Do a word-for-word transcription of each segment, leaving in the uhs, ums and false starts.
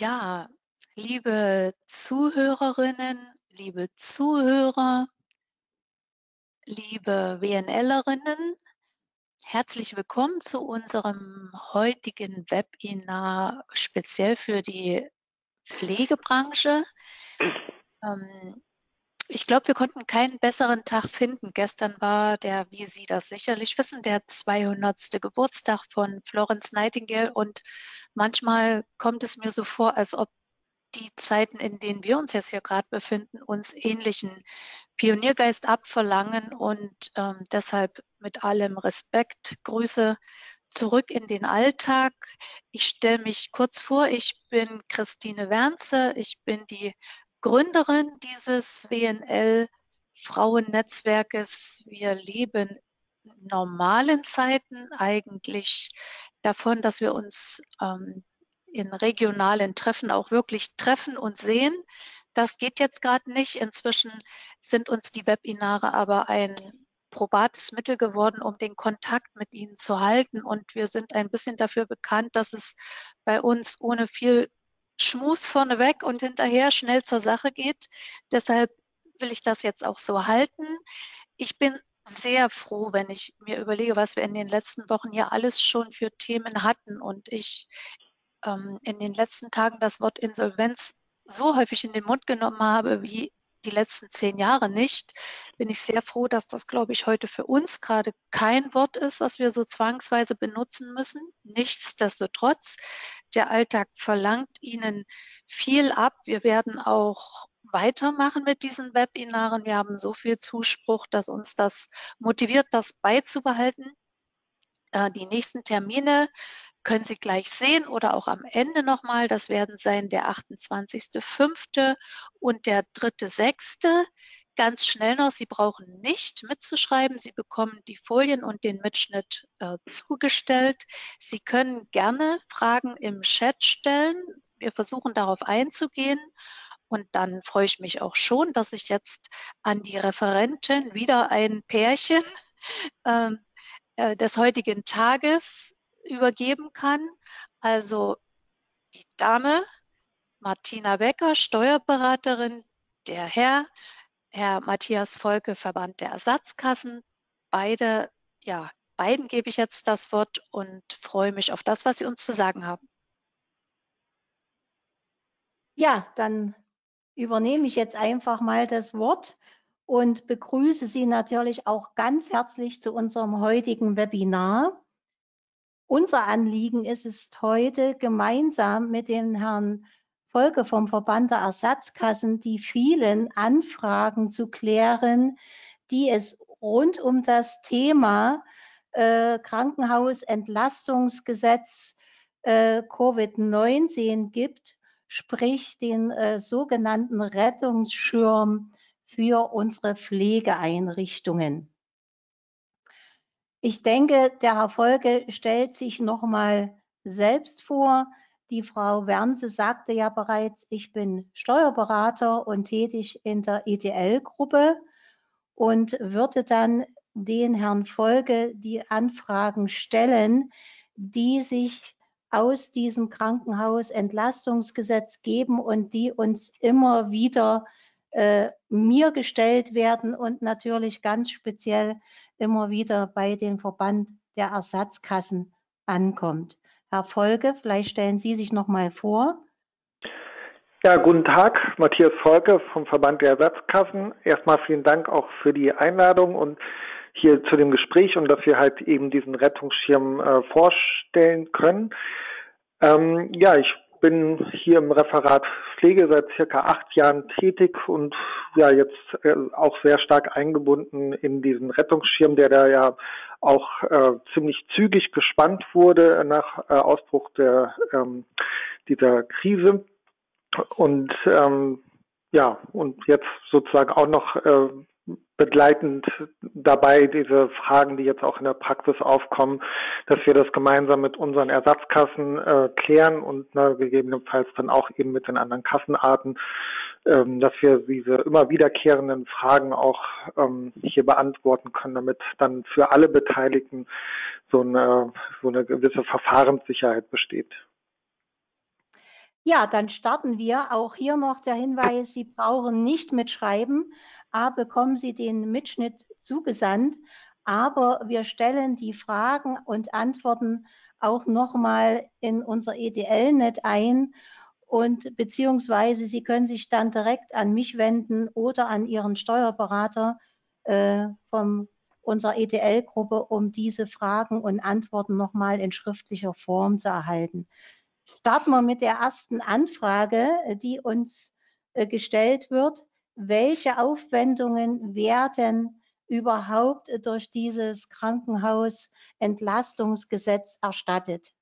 Ja, liebe Zuhörerinnen, liebe Zuhörer, liebe WNLerinnen, herzlich willkommen zu unserem heutigen Webinar speziell für die Pflegebranche. Ähm, ich glaube, wir konnten keinen besseren Tag finden. Gestern war der, wie Sie das sicherlich wissen, der zweihundertste Geburtstag von Florence Nightingale und manchmal kommt es mir so vor, als ob die Zeiten, in denen wir uns jetzt hier gerade befinden, uns ähnlichen Pioniergeist abverlangen und ähm, deshalb mit allem Respekt Grüße zurück in den Alltag. Ich stelle mich kurz vor, ich bin Christine Wernze, ich bin die Gründerin dieses W N L-Frauennetzwerkes. Wir leben in normalen Zeiten eigentlich davon, dass wir uns ähm, in regionalen Treffen auch wirklich treffen und sehen. Das geht jetzt gerade nicht. Inzwischen sind uns die Webinare aber ein probates Mittel geworden, um den Kontakt mit Ihnen zu halten. Und wir sind ein bisschen dafür bekannt, dass es bei uns ohne viel Schmus vorneweg und hinterher schnell zur Sache geht. Deshalb will ich das jetzt auch so halten. Ich bin sehr froh, wenn ich mir überlege, was wir in den letzten Wochen hier alles schon für Themen hatten und ich ähm, in den letzten Tagen das Wort Insolvenz so häufig in den Mund genommen habe wie die letzten zehn Jahre nicht, bin ich sehr froh, dass das, glaube ich, heute für uns gerade kein Wort ist, was wir so zwangsweise benutzen müssen. Nichtsdestotrotz, der Alltag verlangt Ihnen viel ab. Wir werden auch weitermachen mit diesen Webinaren. Wir haben so viel Zuspruch, dass uns das motiviert, das beizubehalten. Äh, die nächsten Termine können Sie gleich sehen oder auch am Ende nochmal. Das werden sein der achtundzwanzigste fünfte und der dritte sechste Ganz schnell noch, Sie brauchen nicht mitzuschreiben. Sie bekommen die Folien und den Mitschnitt äh, zugestellt. Sie können gerne Fragen im Chat stellen. Wir versuchen darauf einzugehen. Und dann freue ich mich auch schon, dass ich jetzt an die Referentin wieder ein Pärchen ähm, äh, des heutigen Tages übergeben kann. Also die Dame Martina Becker, Steuerberaterin, der Herr, Herr Matthias Volke, Verband der Ersatzkassen. Beide, ja, beiden gebe ich jetzt das Wort und freue mich auf das, was Sie uns zu sagen haben. Ja, dann übernehme ich jetzt einfach mal das Wort und begrüße Sie natürlich auch ganz herzlich zu unserem heutigen Webinar. Unser Anliegen ist es heute, gemeinsam mit dem Herrn Volke vom Verband der Ersatzkassen die vielen Anfragen zu klären, die es rund um das Thema äh, Krankenhausentlastungsgesetz äh, Covid neunzehn gibt, sprich den äh, sogenannten Rettungsschirm für unsere Pflegeeinrichtungen. Ich denke, der Herr Volke stellt sich noch mal selbst vor. Die Frau Wernse sagte ja bereits, ich bin Steuerberater und tätig in der I D L-Gruppe und würde dann den Herrn Volke die Anfragen stellen, die sich aus diesem Krankenhausentlastungsgesetz geben und die uns immer wieder äh, mir gestellt werden und natürlich ganz speziell immer wieder bei dem Verband der Ersatzkassen ankommt. Herr Volke, vielleicht stellen Sie sich noch mal vor. Ja, guten Tag, Matthias Volke vom Verband der Ersatzkassen. Erstmal vielen Dank auch für die Einladung und hier zu dem Gespräch und dass wir halt eben diesen Rettungsschirm äh, vorstellen können. Ähm, ja, ich bin hier im Referat Pflege seit circa acht Jahren tätig und ja jetzt äh, auch sehr stark eingebunden in diesen Rettungsschirm, der da ja auch äh, ziemlich zügig gespannt wurde nach äh, Ausbruch der, ähm, dieser Krise. Und ähm, ja, und jetzt sozusagen auch noch äh, begleitend dabei diese Fragen, die jetzt auch in der Praxis aufkommen, dass wir das gemeinsam mit unseren Ersatzkassen äh, klären und ne, gegebenenfalls dann auch eben mit den anderen Kassenarten, ähm, dass wir diese immer wiederkehrenden Fragen auch ähm, hier beantworten können, damit dann für alle Beteiligten so eine, so eine gewisse Verfahrenssicherheit besteht. Ja, dann starten wir. Auch hier noch der Hinweis, Sie brauchen nicht mitschreiben. A, bekommen Sie den Mitschnitt zugesandt, aber wir stellen die Fragen und Antworten auch nochmal in unser E D L-Net ein und beziehungsweise Sie können sich dann direkt an mich wenden oder an Ihren Steuerberater äh, von unserer E D L-Gruppe, um diese Fragen und Antworten nochmal in schriftlicher Form zu erhalten. Starten wir mit der ersten Anfrage, die uns äh, gestellt wird. Welche Aufwendungen werden überhaupt durch dieses Krankenhausentlastungsgesetz erstattet?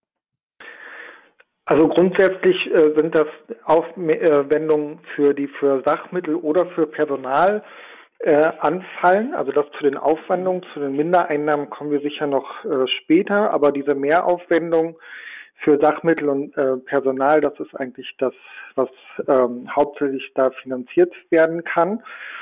Also grundsätzlich äh, sind das Aufwendungen für die für Sachmittel oder für Personal äh, anfallen. Also das zu den Aufwendungen, zu den Mindereinnahmen kommen wir sicher noch äh, später, aber diese Mehraufwendungen für Sachmittel und äh, Personal, das ist eigentlich das, was ähm, hauptsächlich da finanziert werden kann.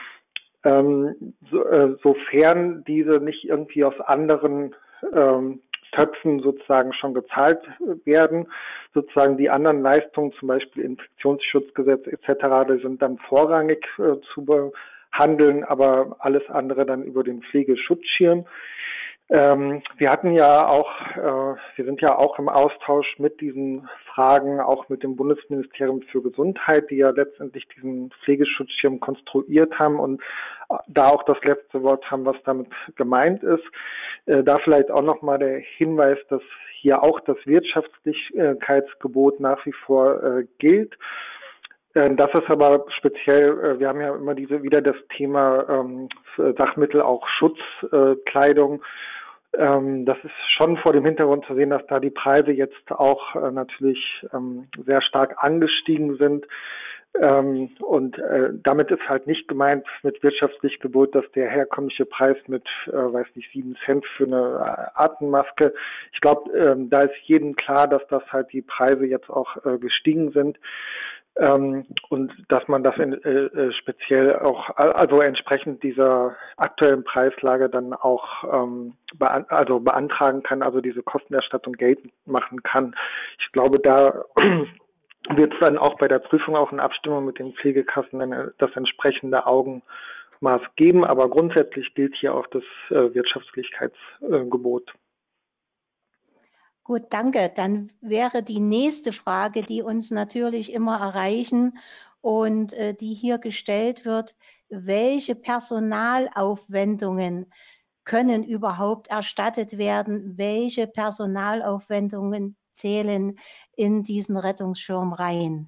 Ähm, so, äh, sofern diese nicht irgendwie aus anderen ähm, Töpfen sozusagen schon gezahlt werden, sozusagen die anderen Leistungen, zum Beispiel Infektionsschutzgesetz et cetera, die sind dann vorrangig äh, zu behandeln, aber alles andere dann über den Pflegeschutzschirm. Ähm, wir hatten ja auch, äh, wir sind ja auch im Austausch mit diesen Fragen, auch mit dem Bundesministerium für Gesundheit, die ja letztendlich diesen Pflegeschutzschirm konstruiert haben und da auch das letzte Wort haben, was damit gemeint ist. Äh, da vielleicht auch nochmal der Hinweis, dass hier auch das Wirtschaftlichkeitsgebot nach wie vor äh, gilt. Das ist aber speziell, wir haben ja immer diese wieder das Thema ähm, Sachmittel, auch Schutzkleidung. Ähm, das ist schon vor dem Hintergrund zu sehen, dass da die Preise jetzt auch äh, natürlich ähm, sehr stark angestiegen sind. Ähm, und äh, damit ist halt nicht gemeint mit wirtschaftlich Gebot, dass der herkömmliche Preis mit, äh, weiß nicht, sieben Cent für eine Atemmaske. Ich glaube, ähm, da ist jedem klar, dass das halt die Preise jetzt auch äh, gestiegen sind. Ähm, und dass man das in, äh, speziell auch, also entsprechend dieser aktuellen Preislage dann auch ähm, bean also beantragen kann, also diese Kostenerstattung geltend machen kann. Ich glaube, da wird es dann auch bei der Prüfung auch in Abstimmung mit den Pflegekassen dann das entsprechende Augenmaß geben, aber grundsätzlich gilt hier auch das äh, Wirtschaftlichkeitsgebot. Äh, Gut, danke. Dann wäre die nächste Frage, die uns natürlich immer erreichen und äh, die hier gestellt wird, welche Personalaufwendungen können überhaupt erstattet werden? Welche Personalaufwendungen zählen in diesen Rettungsschirm rein?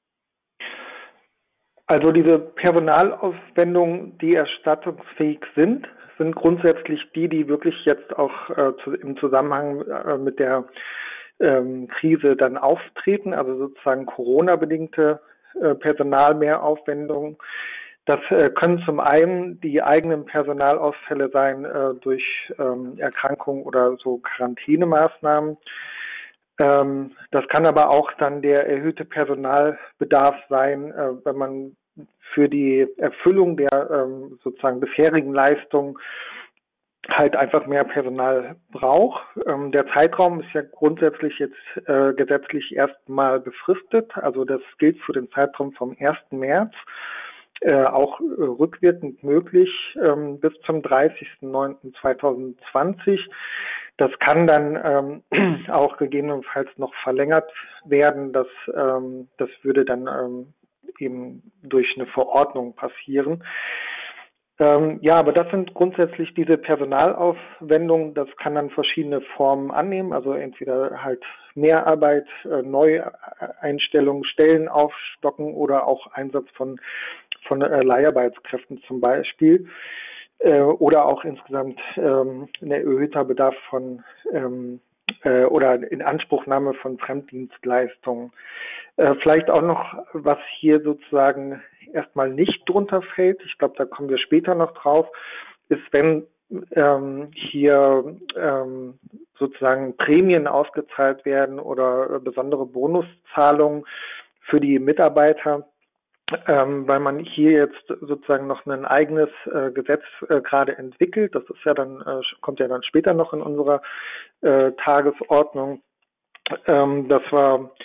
Also diese Personalaufwendungen, die erstattungsfähig sind, sind grundsätzlich die, die wirklich jetzt auch äh, zu, im Zusammenhang äh, mit der ähm, Krise dann auftreten, also sozusagen Corona-bedingte äh, Personalmehraufwendungen. Das äh, können zum einen die eigenen Personalausfälle sein äh, durch ähm, Erkrankungen oder so Quarantänemaßnahmen. Ähm, das kann aber auch dann der erhöhte Personalbedarf sein, äh, wenn man für die Erfüllung der ähm, sozusagen bisherigen Leistungen halt einfach mehr Personal braucht. Ähm, der Zeitraum ist ja grundsätzlich jetzt äh, gesetzlich erstmal befristet. Also das gilt für den Zeitraum vom ersten März, äh, auch äh, rückwirkend möglich ähm, bis zum dreißigsten neunten zweitausendzwanzig. Das kann dann ähm, auch gegebenenfalls noch verlängert werden. Das, ähm, das würde dann ähm, eben durch eine Verordnung passieren. Ähm, ja, aber das sind grundsätzlich diese Personalaufwendungen. Das kann dann verschiedene Formen annehmen. Also entweder halt Mehrarbeit, äh, Neueinstellungen, Stellen aufstocken oder auch Einsatz von, von äh, Leiharbeitskräften zum Beispiel. Äh, oder auch insgesamt ähm, ein erhöhter Bedarf von ähm, äh, oder Inanspruchnahme von Fremddienstleistungen. Äh, vielleicht auch noch, was hier sozusagen erstmal nicht drunter fällt, ich glaube, da kommen wir später noch drauf, ist, wenn ähm, hier ähm, sozusagen Prämien ausgezahlt werden oder besondere Bonuszahlungen für die Mitarbeiter, ähm, weil man hier jetzt sozusagen noch ein eigenes äh, Gesetz äh, gerade entwickelt. Das ist ja dann, äh, kommt ja dann später noch in unserer äh, Tagesordnung. Ähm, das war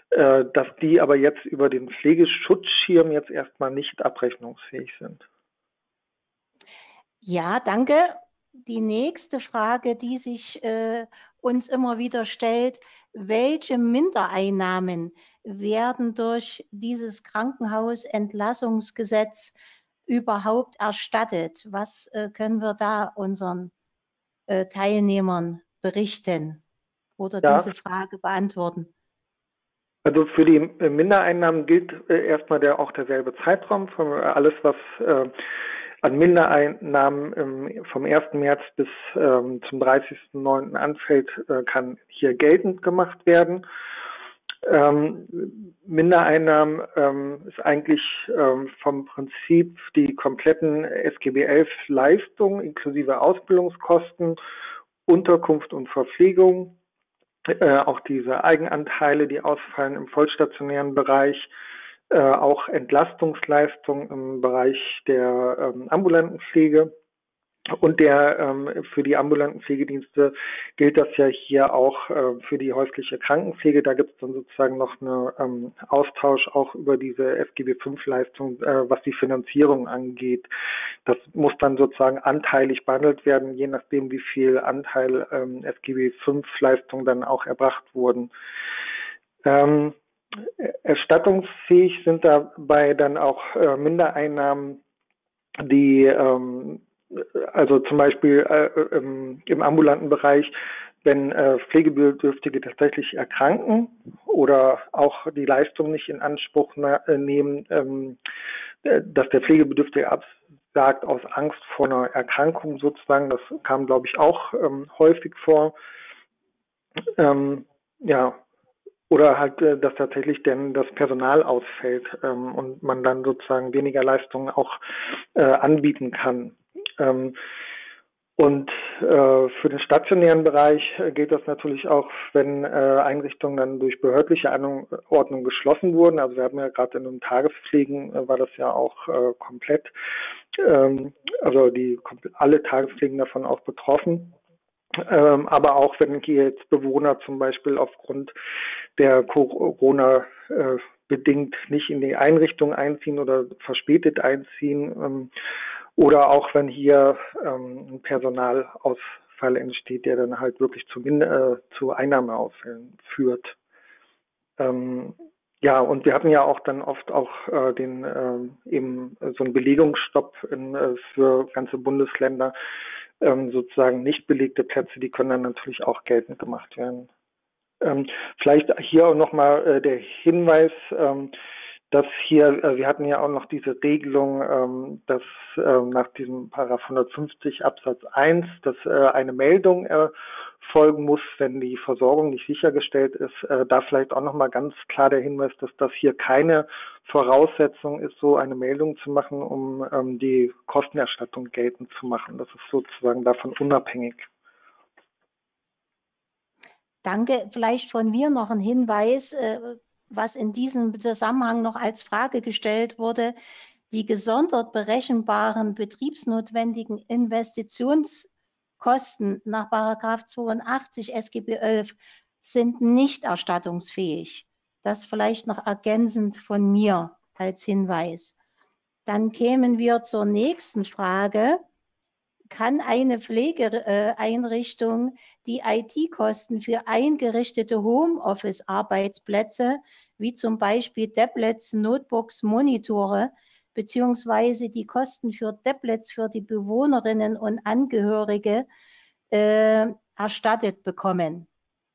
äh, dass die aber jetzt über den Pflegeschutzschirm jetzt erstmal nicht abrechnungsfähig sind. Ja, danke. Die nächste Frage, die sich äh, uns immer wieder stellt: Welche Mindereinnahmen werden durch dieses Krankenhausentlassungsgesetz überhaupt erstattet? Was äh, können wir da unseren äh, Teilnehmern berichten oder Ja, diese Frage beantworten? also für die Mindereinnahmen gilt äh, erstmal der, auch derselbe Zeitraum. Von, äh, alles, was äh, an Mindereinnahmen ähm, vom ersten März bis ähm, zum dreißigsten neunten anfällt, äh, kann hier geltend gemacht werden. Ähm, Mindereinnahmen ähm, ist eigentlich ähm, vom Prinzip die kompletten S G B elf Leistungen inklusive Ausbildungskosten, Unterkunft und Verpflegung, äh, auch diese Eigenanteile, die ausfallen im vollstationären Bereich, äh, auch Entlastungsleistungen im Bereich der ähm, ambulanten Pflege. Und der ähm, für die ambulanten Pflegedienste gilt das ja hier auch äh, für die häusliche Krankenpflege. Da gibt es dann sozusagen noch einen ähm, Austausch auch über diese S G B fünf Leistung, äh, was die Finanzierung angeht. Das muss dann sozusagen anteilig behandelt werden, je nachdem, wie viel Anteil ähm, S G B fünf Leistungen dann auch erbracht wurden. Ähm, erstattungsfähig sind dabei dann auch äh, Mindereinnahmen, die ähm, also zum Beispiel äh, im, im ambulanten Bereich, wenn äh, Pflegebedürftige tatsächlich erkranken oder auch die Leistung nicht in Anspruch äh, nehmen, ähm, dass der Pflegebedürftige absagt aus Angst vor einer Erkrankung sozusagen. Das kam, glaube ich, auch ähm, häufig vor. Ähm, ja, oder halt, äh, dass tatsächlich denn das Personal ausfällt ähm, und man dann sozusagen weniger Leistungen auch äh, anbieten kann. Ähm, und äh, für den stationären Bereich gilt das natürlich auch, wenn äh, Einrichtungen dann durch behördliche Anordnung geschlossen wurden. Also wir haben ja gerade in den Tagespflegen äh, war das ja auch äh, komplett, ähm, also die alle Tagespflegen davon auch betroffen. Ähm, aber auch wenn hier jetzt Bewohner zum Beispiel aufgrund der Corona äh, bedingt nicht in die Einrichtung einziehen oder verspätet einziehen, ähm, oder auch wenn hier ähm, ein Personalausfall entsteht, der dann halt wirklich zu, äh, zu Einnahmeausfällen führt. Ähm, ja, und wir hatten ja auch dann oft auch äh, den äh, eben so einen Belegungsstopp in, äh, für ganze Bundesländer, ähm, sozusagen nicht belegte Plätze, die können dann natürlich auch geltend gemacht werden. Ähm, vielleicht hier auch nochmal äh, der Hinweis, ähm, dass hier, äh, wir hatten ja auch noch diese Regelung, ähm, dass äh, nach diesem Paragraph hundertfünfzig Absatz eins, dass äh, eine Meldung erfolgen muss, wenn die Versorgung nicht sichergestellt ist. Äh, da vielleicht auch nochmal ganz klar der Hinweis, dass das hier keine Voraussetzung ist, so eine Meldung zu machen, um ähm, die Kostenerstattung geltend zu machen. Das ist sozusagen davon unabhängig. Danke. Vielleicht von mir noch ein Hinweis, äh, was in diesem Zusammenhang noch als Frage gestellt wurde. Die gesondert berechenbaren betriebsnotwendigen Investitionskosten nach Paragraph zweiundachtzig S G B elf sind nicht erstattungsfähig. Das vielleicht noch ergänzend von mir als Hinweis. Dann kämen wir zur nächsten Frage. Kann eine Pflegeeinrichtung die I T-Kosten für eingerichtete Homeoffice-Arbeitsplätze, wie zum Beispiel Tablets, Notebooks, Monitore, beziehungsweise die Kosten für Tablets für die Bewohnerinnen und Angehörige äh, erstattet bekommen?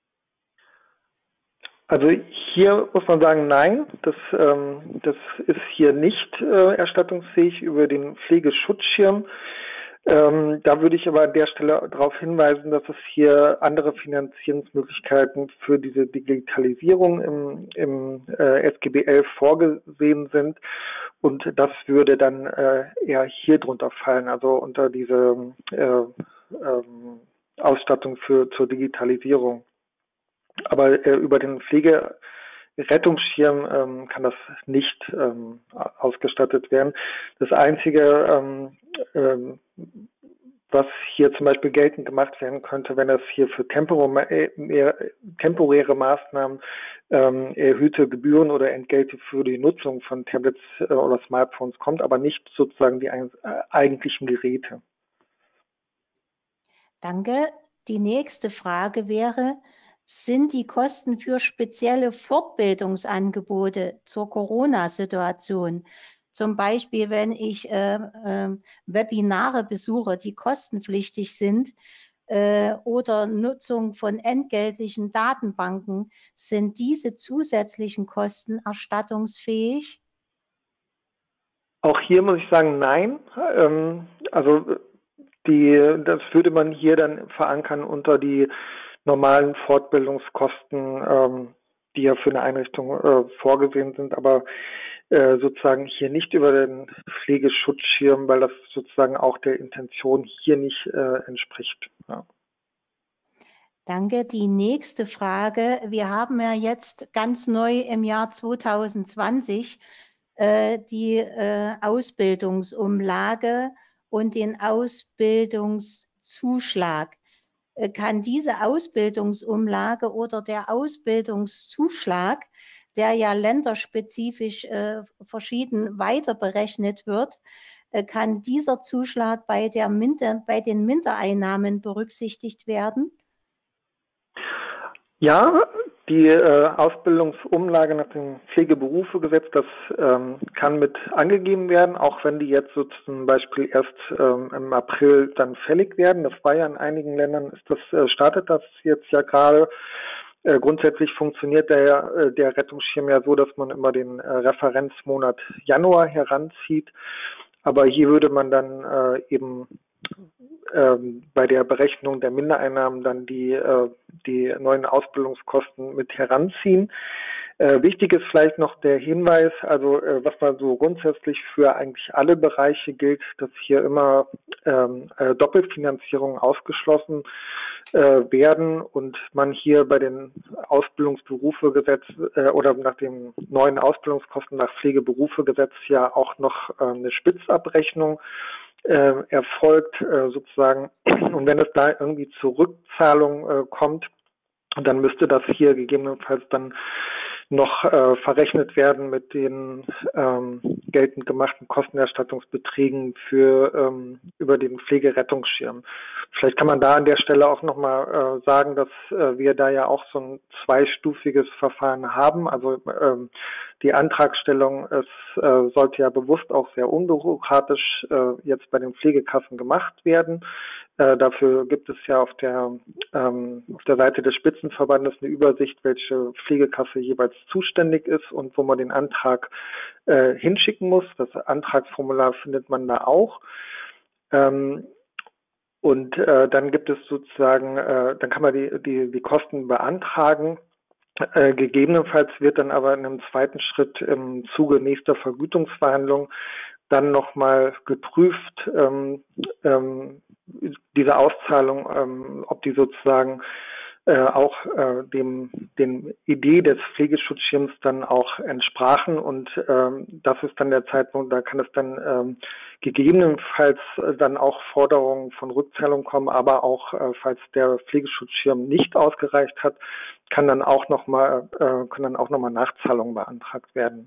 Also hier muss man sagen, nein, das, ähm, das ist hier nicht äh, erstattungsfähig über den Pflegeschutzschirm. Ähm, da würde ich aber an der Stelle darauf hinweisen, dass es hier andere Finanzierungsmöglichkeiten für diese Digitalisierung im, im äh, S G B elf vorgesehen sind. Und das würde dann äh, eher hier drunter fallen, also unter diese äh, ähm, Ausstattung für, zur Digitalisierung. Aber äh, über den Pflegerettungsschirm ähm, kann das nicht ähm, ausgestattet werden. Das Einzige, ähm, ähm, was hier zum Beispiel geltend gemacht werden könnte, wenn es hier für temporäre Maßnahmen ähm, erhöhte Gebühren oder Entgelte für die Nutzung von Tablets äh, oder Smartphones kommt, aber nicht sozusagen die äh, eigentlichen Geräte. Danke. Die nächste Frage wäre, sind die Kosten für spezielle Fortbildungsangebote zur Corona-Situation, zum Beispiel wenn ich äh, äh, Webinare besuche, die kostenpflichtig sind, äh, oder Nutzung von entgeltlichen Datenbanken, sind diese zusätzlichen Kosten erstattungsfähig? Auch hier muss ich sagen, nein. Ähm, also die, das würde man hier dann verankern unter die normalen Fortbildungskosten, ähm, die ja für eine Einrichtung äh, vorgesehen sind, aber äh, sozusagen hier nicht über den Pflegeschutzschirm, weil das sozusagen auch der Intention hier nicht äh, entspricht. Ja. Danke. Die nächste Frage. Wir haben ja jetzt ganz neu im Jahr zweitausendzwanzig äh, die äh, Ausbildungsumlage und den Ausbildungszuschlag. Äh, kann diese Ausbildungsumlage oder der Ausbildungszuschlag, der ja länderspezifisch äh, verschieden weiter berechnet wird, äh, kann dieser Zuschlag bei, der Minder, bei den Mindereinnahmen berücksichtigt werden? Ja, die äh, Ausbildungsumlage nach dem Pflegeberufegesetz, das ähm, kann mit angegeben werden, auch wenn die jetzt so zum Beispiel erst ähm, im April dann fällig werden. Das war ja in einigen Ländern, ist das, äh, startet das jetzt ja gerade. Äh, grundsätzlich funktioniert der, äh, der Rettungsschirm ja so, dass man immer den äh, Referenzmonat Januar heranzieht. Aber hier würde man dann äh, eben ähm, bei der Berechnung der Mindereinnahmen dann die, äh, die neuen Ausbildungskosten mit heranziehen. Äh, wichtig ist vielleicht noch der Hinweis, also äh, was man so grundsätzlich für eigentlich alle Bereiche gilt, dass hier immer ähm, äh, Doppelfinanzierungen ausgeschlossen äh, werden und man hier bei den Ausbildungsberufegesetz äh, oder nach dem neuen Ausbildungskosten nach Pflegeberufegesetz ja auch noch äh, eine Spitzabrechnung äh, erfolgt äh, sozusagen. Und wenn es da irgendwie zur Rückzahlung äh, kommt, dann müsste das hier gegebenenfalls dann noch äh, verrechnet werden mit den ähm, geltend gemachten Kostenerstattungsbeträgen für ähm, über den Pflegerettungsschirm. Vielleicht kann man da an der Stelle auch nochmal äh, sagen, dass äh, wir da ja auch so ein zweistufiges Verfahren haben. Also ähm, die Antragstellung ist, äh, sollte ja bewusst auch sehr unbürokratisch äh, jetzt bei den Pflegekassen gemacht werden. Äh, dafür gibt es ja auf der, ähm, auf der Seite des Spitzenverbandes eine Übersicht, welche Pflegekasse jeweils zuständig ist und wo man den Antrag äh, hinschicken muss. Das Antragsformular findet man da auch. Ähm, und äh, dann gibt es sozusagen, äh, dann kann man die, die, die Kosten beantragen. Äh, gegebenenfalls wird dann aber in einem zweiten Schritt im Zuge nächster Vergütungsverhandlungen dann nochmal geprüft, ähm, ähm, diese Auszahlung, ähm, ob die sozusagen äh, auch äh, dem den Idee des Pflegeschutzschirms dann auch entsprachen und ähm, das ist dann der Zeitpunkt, da kann es dann ähm, gegebenenfalls dann auch Forderungen von Rückzahlung kommen, aber auch äh, falls der Pflegeschutzschirm nicht ausgereicht hat, kann dann auch noch mal äh, können dann auch noch mal Nachzahlungen beantragt werden.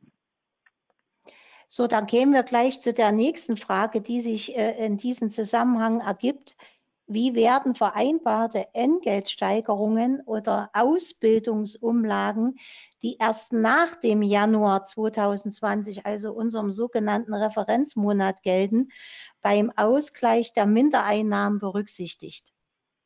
So, dann kämen wir gleich zu der nächsten Frage, die sich äh, in diesem Zusammenhang ergibt. Wie werden vereinbarte Entgeltsteigerungen oder Ausbildungsumlagen, die erst nach dem Januar zweitausendzwanzig, also unserem sogenannten Referenzmonat gelten, beim Ausgleich der Mindereinnahmen berücksichtigt?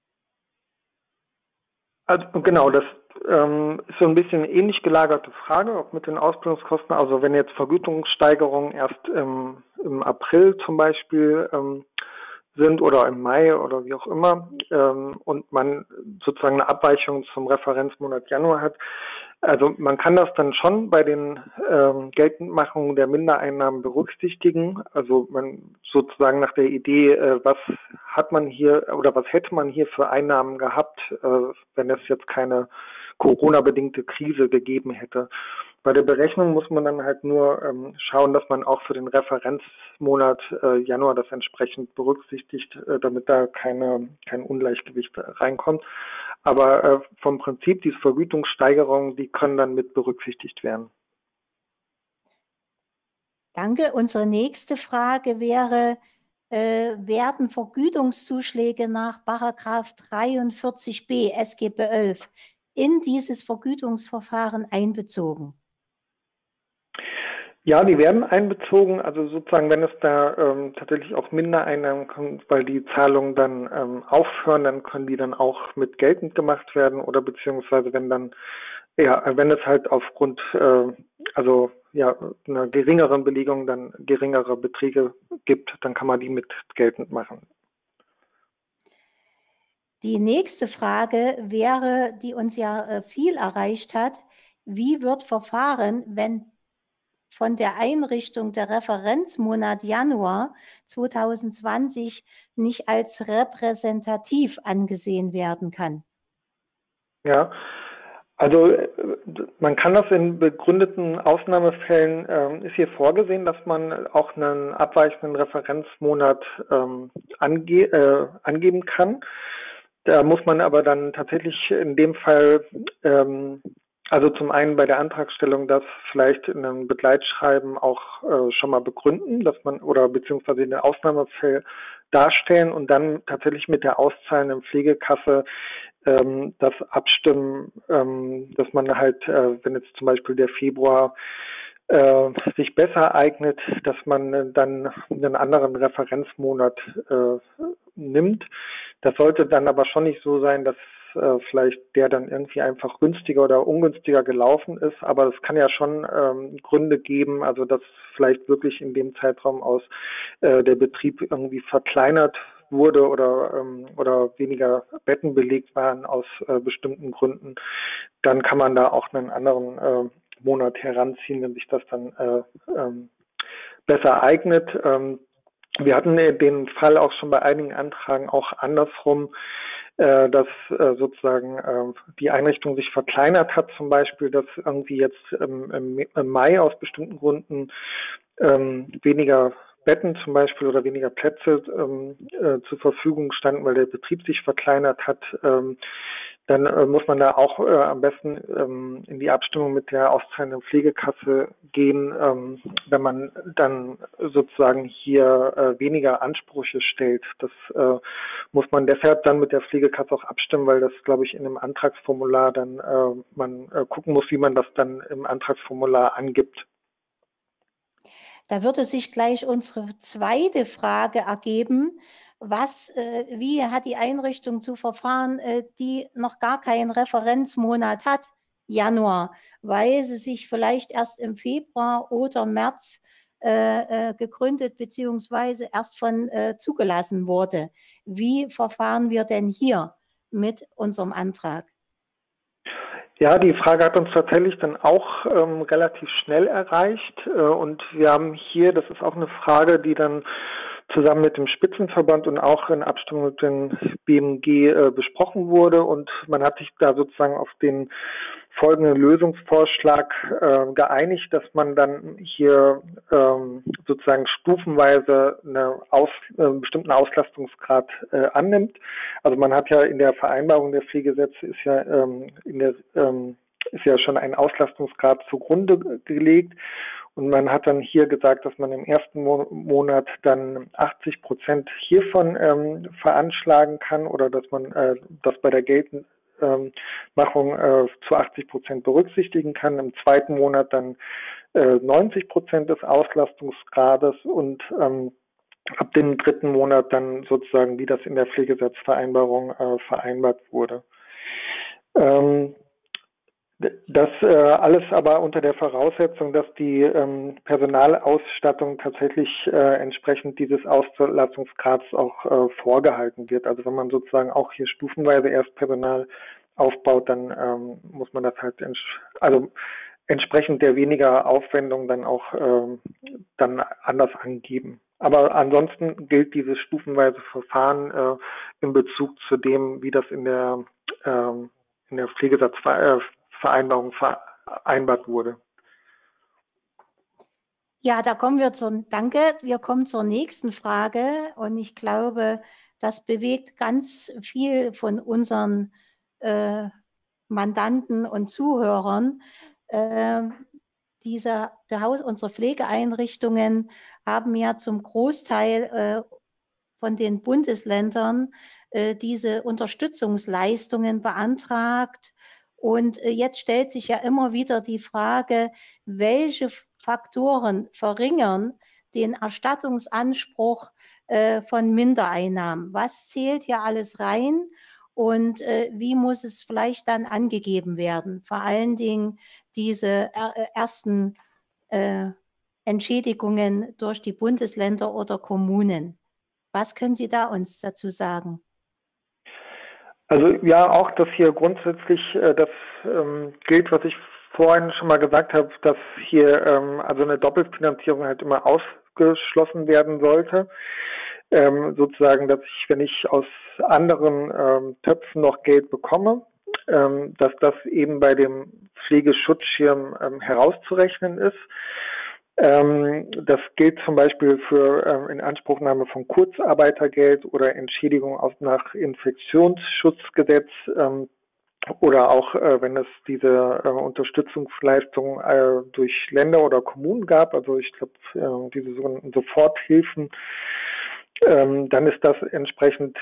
Also genau, das ähm, ist so ein bisschen ähnlich gelagerte Frage, auch mit den Ausbildungskosten. Also wenn jetzt Vergütungssteigerungen erst ähm, im April zum Beispiel ähm, sind oder im Mai oder wie auch immer ähm, und man sozusagen eine Abweichung zum Referenzmonat Januar hat. Also man kann das dann schon bei den ähm, Geltendmachungen der Mindereinnahmen berücksichtigen. Also man sozusagen nach der Idee, äh, was hat man hier oder was hätte man hier für Einnahmen gehabt, äh, wenn es jetzt keine Corona-bedingte Krise gegeben hätte. Bei der Berechnung muss man dann halt nur ähm, schauen, dass man auch für den Referenzmonat äh, Januar das entsprechend berücksichtigt, äh, damit da keine, kein Ungleichgewicht reinkommt. Aber äh, vom Prinzip, diese Vergütungssteigerungen, die können dann mit berücksichtigt werden. Danke. Unsere nächste Frage wäre, äh, werden Vergütungszuschläge nach Paragraph dreiundvierzig b S G B elf in dieses Vergütungsverfahren einbezogen? Ja, die werden einbezogen, also sozusagen, wenn es da ähm, tatsächlich auch Mindereinnahmen kommt, weil die Zahlungen dann ähm, aufhören, dann können die dann auch mit geltend gemacht werden oder beziehungsweise wenn dann, ja, wenn es halt aufgrund, äh, also ja, einer geringeren Belegung dann geringere Beträge gibt, dann kann man die mit geltend machen. Die nächste Frage wäre, die uns ja äh, viel erreicht hat, wie wird verfahren, wenn von der Einrichtung der Referenzmonat Januar zweitausendzwanzig nicht als repräsentativ angesehen werden kann? Ja, also man kann das in begründeten Ausnahmefällen, ähm, ist hier vorgesehen, dass man auch einen abweichenden Referenzmonat ähm, ange äh, angeben kann. Da muss man aber dann tatsächlich in dem Fall, ähm, also zum einen bei der Antragstellung das vielleicht in einem Begleitschreiben auch äh, schon mal begründen, dass man oder beziehungsweise in den Ausnahmefällen darstellen und dann tatsächlich mit der auszahlenden Pflegekasse ähm, das abstimmen, ähm, dass man halt, äh, wenn jetzt zum Beispiel der Februar äh, sich besser eignet, dass man dann einen anderen Referenzmonat äh, nimmt. Das sollte dann aber schon nicht so sein, dass äh, vielleicht der dann irgendwie einfach günstiger oder ungünstiger gelaufen ist. Aber es kann ja schon ähm, Gründe geben, also dass vielleicht wirklich in dem Zeitraum aus äh, der Betrieb irgendwie verkleinert wurde oder ähm, oder weniger Betten belegt waren aus äh, bestimmten Gründen, dann kann man da auch einen anderen äh, Monat heranziehen, wenn sich das dann äh, ähm, besser eignet. Ähm, wir hatten den Fall auch schon bei einigen Anträgen auch andersrum, äh, dass äh, sozusagen äh, die Einrichtung sich verkleinert hat, zum Beispiel, dass irgendwie jetzt ähm, im, im Mai aus bestimmten Gründen ähm, weniger Betten zum Beispiel oder weniger Plätze ähm, äh, zur Verfügung standen, weil der Betrieb sich verkleinert hat. Ähm, dann äh, muss man da auch äh, am besten ähm, in die Abstimmung mit der auszahlenden Pflegekasse gehen, ähm, wenn man dann sozusagen hier äh, weniger Ansprüche stellt. Das äh, muss man deshalb dann mit der Pflegekasse auch abstimmen, weil das, glaube ich, in einem Antragsformular dann äh, man äh, gucken muss, wie man das dann im Antragsformular angibt. Da würde sich gleich unsere zweite Frage ergeben. Was, äh, wie hat die Einrichtung zu verfahren, äh, die noch gar keinen Referenzmonat hat, Januar, weil sie sich vielleicht erst im Februar oder März äh, äh, gegründet beziehungsweise erst von äh, zugelassen wurde? Wie verfahren wir denn hier mit unserem Antrag? Ja, die Frage hat uns tatsächlich dann auch ähm, relativ schnell erreicht äh, und wir haben hier, das ist auch eine Frage, die dann zusammen mit dem Spitzenverband und auch in Abstimmung mit dem B M G äh, besprochen wurde und man hat sich da sozusagen auf den folgenden Lösungsvorschlag äh, geeinigt, dass man dann hier ähm, sozusagen stufenweise eine Aus, äh, einen bestimmten Auslastungsgrad äh, annimmt. Also man hat ja in der Vereinbarung der Pflegegesetze ist ja ähm, in der ähm, ist ja schon ein Auslastungsgrad zugrunde gelegt. Und man hat dann hier gesagt, dass man im ersten Mo Monat dann achtzig Prozent hiervon ähm, veranschlagen kann oder dass man äh, das bei der geltenden ähm, Machung äh, zu achtzig Prozent berücksichtigen kann. Im zweiten Monat dann äh, neunzig Prozent des Auslastungsgrades und ähm, ab dem dritten Monat dann sozusagen, wie das in der Pflegesatzvereinbarung äh, vereinbart wurde. Ähm, Das äh, alles aber unter der Voraussetzung, dass die ähm, Personalausstattung tatsächlich äh, entsprechend dieses Auslastungsgrads auch äh, vorgehalten wird. Also wenn man sozusagen auch hier stufenweise erst Personal aufbaut, dann ähm, muss man das halt ents also entsprechend der weniger Aufwendung dann auch ähm, dann anders angeben. Aber ansonsten gilt dieses stufenweise Verfahren äh, in Bezug zu dem, wie das in der ähm, in der Pflegesatzvereinbarung vereinbart wurde. Ja, da kommen wir zur, danke, wir kommen zur nächsten Frage und ich glaube, das bewegt ganz viel von unseren äh, Mandanten und Zuhörern. Äh, diese, der Haus, unsere Pflegeeinrichtungen haben ja zum Großteil äh, von den Bundesländern äh, diese Unterstützungsleistungen beantragt. Und äh, jetzt stellt sich ja immer wieder die Frage, welche Faktoren verringern den Erstattungsanspruch äh, von Mindereinnahmen? Was zählt hier alles rein? Und äh, wie muss es vielleicht dann angegeben werden? Vor allen Dingen diese äh, ersten äh, Entschädigungen durch die Bundesländer oder Kommunen. Was können Sie da uns dazu sagen? Also ja, auch, dass hier grundsätzlich äh, das ähm, gilt, was ich vorhin schon mal gesagt habe, dass hier ähm, also eine Doppelfinanzierung halt immer ausgeschlossen werden sollte. Ähm, sozusagen, dass ich, wenn ich aus anderen ähm, Töpfen noch Geld bekomme, ähm, dass das eben bei dem Pflegeschutzschirm ähm, herauszurechnen ist. Ähm, das gilt zum Beispiel für ähm, Inanspruchnahme von Kurzarbeitergeld oder Entschädigung aus nach Infektionsschutzgesetz ähm, oder auch, äh, wenn es diese äh, Unterstützungsleistungen äh, durch Länder oder Kommunen gab, also ich glaube, äh, diese sogenannten Soforthilfen, ähm, dann ist das entsprechend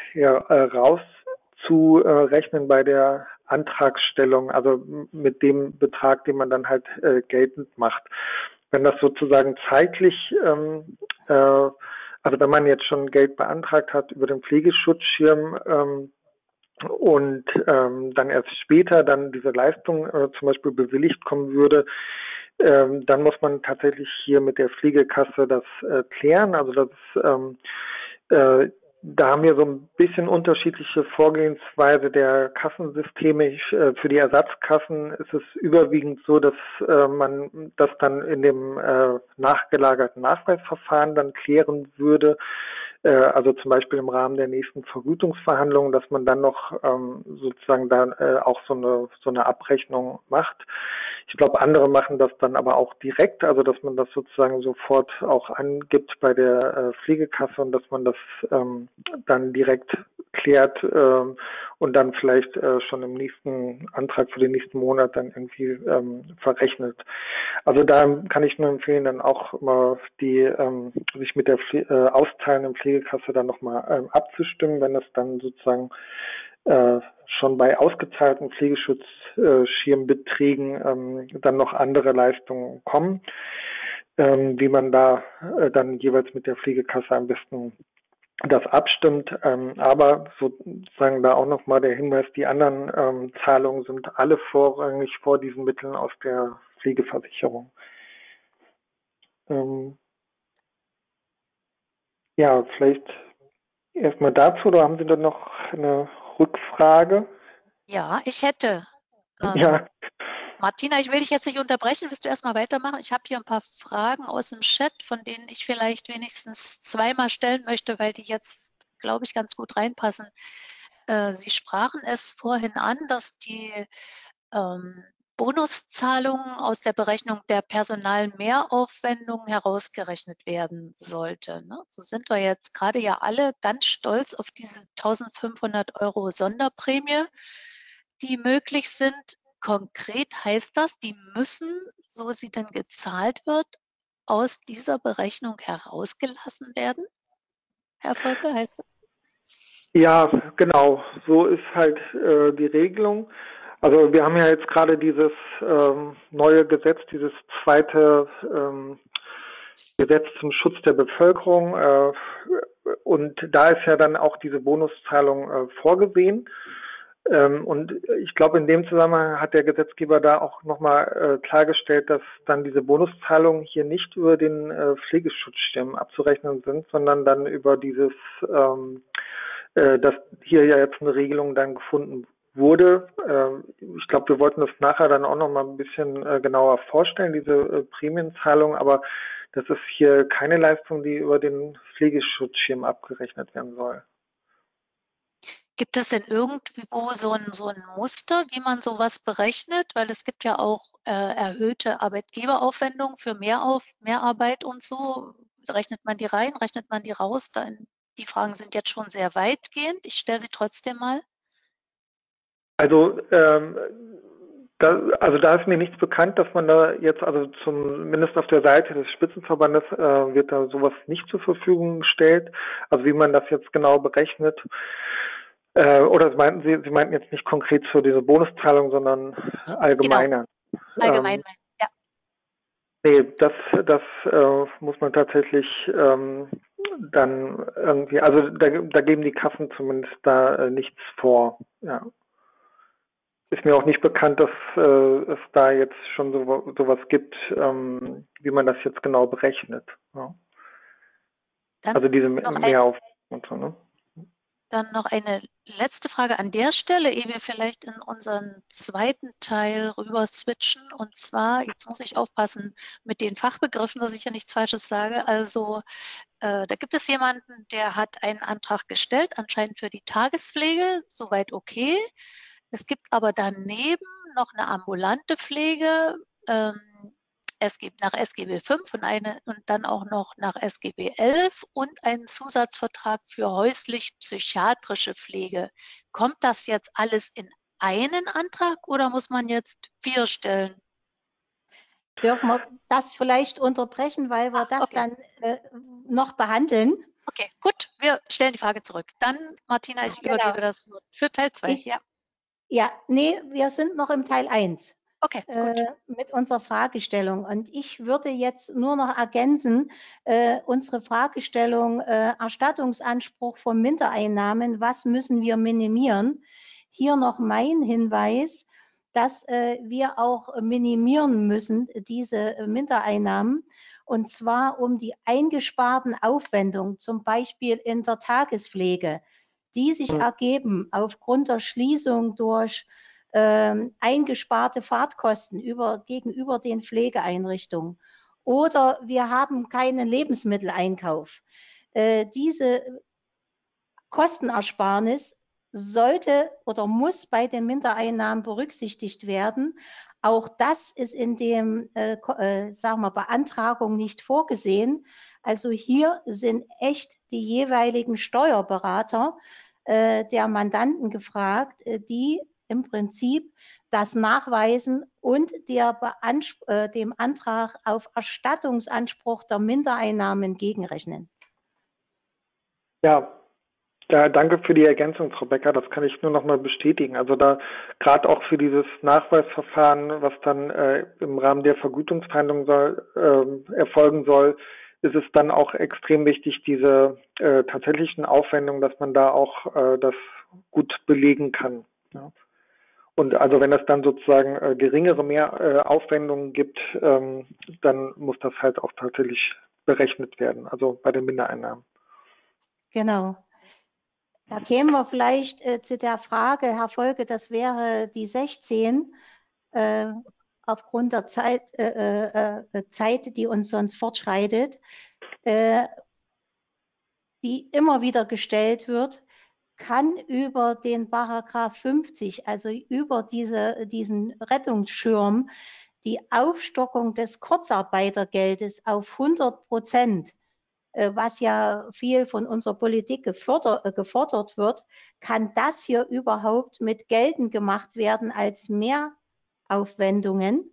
herauszurechnen äh, bei der Antragstellung, also mit dem Betrag, den man dann halt äh, geltend macht. Wenn das sozusagen zeitlich, ähm, äh, also wenn man jetzt schon Geld beantragt hat über den Pflegeschutzschirm ähm, und ähm, dann erst später dann diese Leistung äh, zum Beispiel bewilligt kommen würde, ähm, dann muss man tatsächlich hier mit der Pflegekasse das äh, klären. Also das ähm, äh, da haben wir so ein bisschen unterschiedliche Vorgehensweise der Kassensysteme. Ich, äh, für die Ersatzkassen ist es überwiegend so, dass äh, man das dann in dem äh, nachgelagerten Nachweisverfahren dann klären würde. Äh, also zum Beispiel im Rahmen der nächsten Vergütungsverhandlungen, dass man dann noch ähm, sozusagen dann äh, auch so eine, so eine Abrechnung macht. Ich glaube, andere machen das dann aber auch direkt, also dass man das sozusagen sofort auch angibt bei der äh, Pflegekasse und dass man das ähm, dann direkt klärt ähm, und dann vielleicht äh, schon im nächsten Antrag für den nächsten Monat dann irgendwie ähm, verrechnet. Also da kann ich nur empfehlen, dann auch mal die ähm, sich mit der Pfle äh, austeilenden Pflegekasse dann nochmal ähm, abzustimmen, wenn es dann sozusagen äh, schon bei ausgezahlten Pflegeschutzschirmbeträgen ähm, dann noch andere Leistungen kommen, ähm, wie man da äh, dann jeweils mit der Pflegekasse am besten das abstimmt. Ähm, aber sozusagen da auch nochmal der Hinweis, die anderen ähm, Zahlungen sind alle vorrangig vor diesen Mitteln aus der Pflegeversicherung. Ähm, ja, vielleicht erstmal dazu, oder haben Sie dann noch eine Rückfrage? Ja, ich hätte. Ähm, Ja. Martina, ich will dich jetzt nicht unterbrechen. Willst du erstmal weitermachen? Ich habe hier ein paar Fragen aus dem Chat, von denen ich vielleicht wenigstens zweimal stellen möchte, weil die jetzt, glaube ich, ganz gut reinpassen. Äh, Sie sprachen es vorhin an, dass die ähm, Bonuszahlungen aus der Berechnung der Personalmehraufwendungen herausgerechnet werden sollte. Ne? So sind wir jetzt gerade ja alle ganz stolz auf diese eintausendfünfhundert Euro Sonderprämie, die möglich sind. Konkret heißt das, die müssen, so sie denn gezahlt wird, aus dieser Berechnung herausgelassen werden? Herr Volker, heißt das? Ja, genau. So ist halt äh, die Regelung. Also wir haben ja jetzt gerade dieses ähm, neue Gesetz, dieses zweite ähm, Gesetz zum Schutz der Bevölkerung. Äh, und da ist ja dann auch diese Bonuszahlung äh, vorgesehen. Ähm, und ich glaube, in dem Zusammenhang hat der Gesetzgeber da auch nochmal äh, klargestellt, dass dann diese Bonuszahlungen hier nicht über den äh, Pflegeschutzschirm abzurechnen sind, sondern dann über dieses, ähm, äh, dass hier ja jetzt eine Regelung dann gefunden wurde. Ähm, ich glaube, wir wollten das nachher dann auch nochmal ein bisschen äh, genauer vorstellen, diese äh, Prämienzahlung, aber das ist hier keine Leistung, die über den Pflegeschutzschirm abgerechnet werden soll. Gibt es denn irgendwo so ein, so ein Muster, wie man sowas berechnet? Weil es gibt ja auch äh, erhöhte Arbeitgeberaufwendungen für Mehrauf, Mehrarbeit und so. Rechnet man die rein, rechnet man die raus? Dann, die Fragen sind jetzt schon sehr weitgehend. Ich stelle sie trotzdem mal. Also, ähm, da, also da ist mir nichts bekannt, dass man da jetzt, also zumindest auf der Seite des Spitzenverbandes äh, wird da sowas nicht zur Verfügung gestellt. Also wie man das jetzt genau berechnet. Äh, oder meinten Sie, Sie meinten jetzt nicht konkret zu dieser Bonuszahlung, sondern Genau, allgemeiner. allgemein, Ähm, ja. nee, das, das äh, muss man tatsächlich ähm, dann irgendwie, also da, da geben die Kassen zumindest da äh, nichts vor. Ja. Ist mir auch nicht bekannt, dass äh, es da jetzt schon so sowas gibt, ähm, wie man das jetzt genau berechnet. Ja. Also Dann diese noch eine, Mehrauf und so, ne? dann noch eine letzte Frage an der Stelle, ehe wir vielleicht in unseren zweiten Teil rüber switchen. Und zwar, jetzt muss ich aufpassen mit den Fachbegriffen, dass ich ja nichts Falsches sage. Also äh, da gibt es jemanden, der hat einen Antrag gestellt, anscheinend für die Tagespflege, soweit okay. Es gibt aber daneben noch eine ambulante Pflege. Ähm, es gibt nach S G B fünf und, eine, und dann auch noch nach S G B elf und einen Zusatzvertrag für häuslich-psychiatrische Pflege. Kommt das jetzt alles in einen Antrag oder muss man jetzt vier stellen? Dürfen wir das vielleicht unterbrechen, weil wir das Okay, dann äh, noch behandeln? okay, gut. Wir stellen die Frage zurück. Dann, Martina, ich Genau. übergebe das Wort für Teil zwei. Ich, Ja, ja, nee, wir sind noch im Teil eins. okay, gut. Äh, mit unserer Fragestellung. Und ich würde jetzt nur noch ergänzen, äh, unsere Fragestellung äh, Erstattungsanspruch von Mindereinnahmen, was müssen wir minimieren? Hier noch mein Hinweis, dass äh, wir auch minimieren müssen, diese Mindereinnahmen, und zwar um die eingesparten Aufwendungen, zum Beispiel in der Tagespflege, die sich ergeben aufgrund der Schließung durch ähm, eingesparte Fahrtkosten über, gegenüber den Pflegeeinrichtungen. Oder wir haben keinen Lebensmitteleinkauf. Äh, diese Kostenersparnis sollte oder muss bei den Mindereinnahmen berücksichtigt werden. Auch das ist in dem äh, äh, sagen wir, Beantragung nicht vorgesehen. Also hier sind echt die jeweiligen Steuerberater äh, der Mandanten gefragt, äh, die im Prinzip das nachweisen und der äh, dem Antrag auf Erstattungsanspruch der Mindereinnahmen gegenrechnen. Ja, ja, danke für die Ergänzung, Frau Becker. Das kann ich nur noch mal bestätigen. Also da gerade auch für dieses Nachweisverfahren, was dann äh, im Rahmen der Vergütungsverhandlungen soll, äh, erfolgen soll, ist es dann auch extrem wichtig, diese äh, tatsächlichen Aufwendungen, dass man da auch äh, das gut belegen kann. Ja. Und also wenn es dann sozusagen äh, geringere Mehraufwendungen äh, gibt, ähm, dann muss das halt auch tatsächlich berechnet werden, also bei den Mindereinnahmen. Genau. Da kämen wir vielleicht äh, zu der Frage, Herr Volke, das wäre die sechzehn, äh, aufgrund der Zeit, äh, äh, Zeit, die uns sonst fortschreitet, äh, die immer wieder gestellt wird, kann über den Paragraph fünfzig, also über diese, diesen Rettungsschirm, die Aufstockung des Kurzarbeitergeldes auf hundert Prozent, was ja viel von unserer Politik gefördert, gefordert wird, kann das hier überhaupt mit geltend gemacht werden als Mehraufwendungen?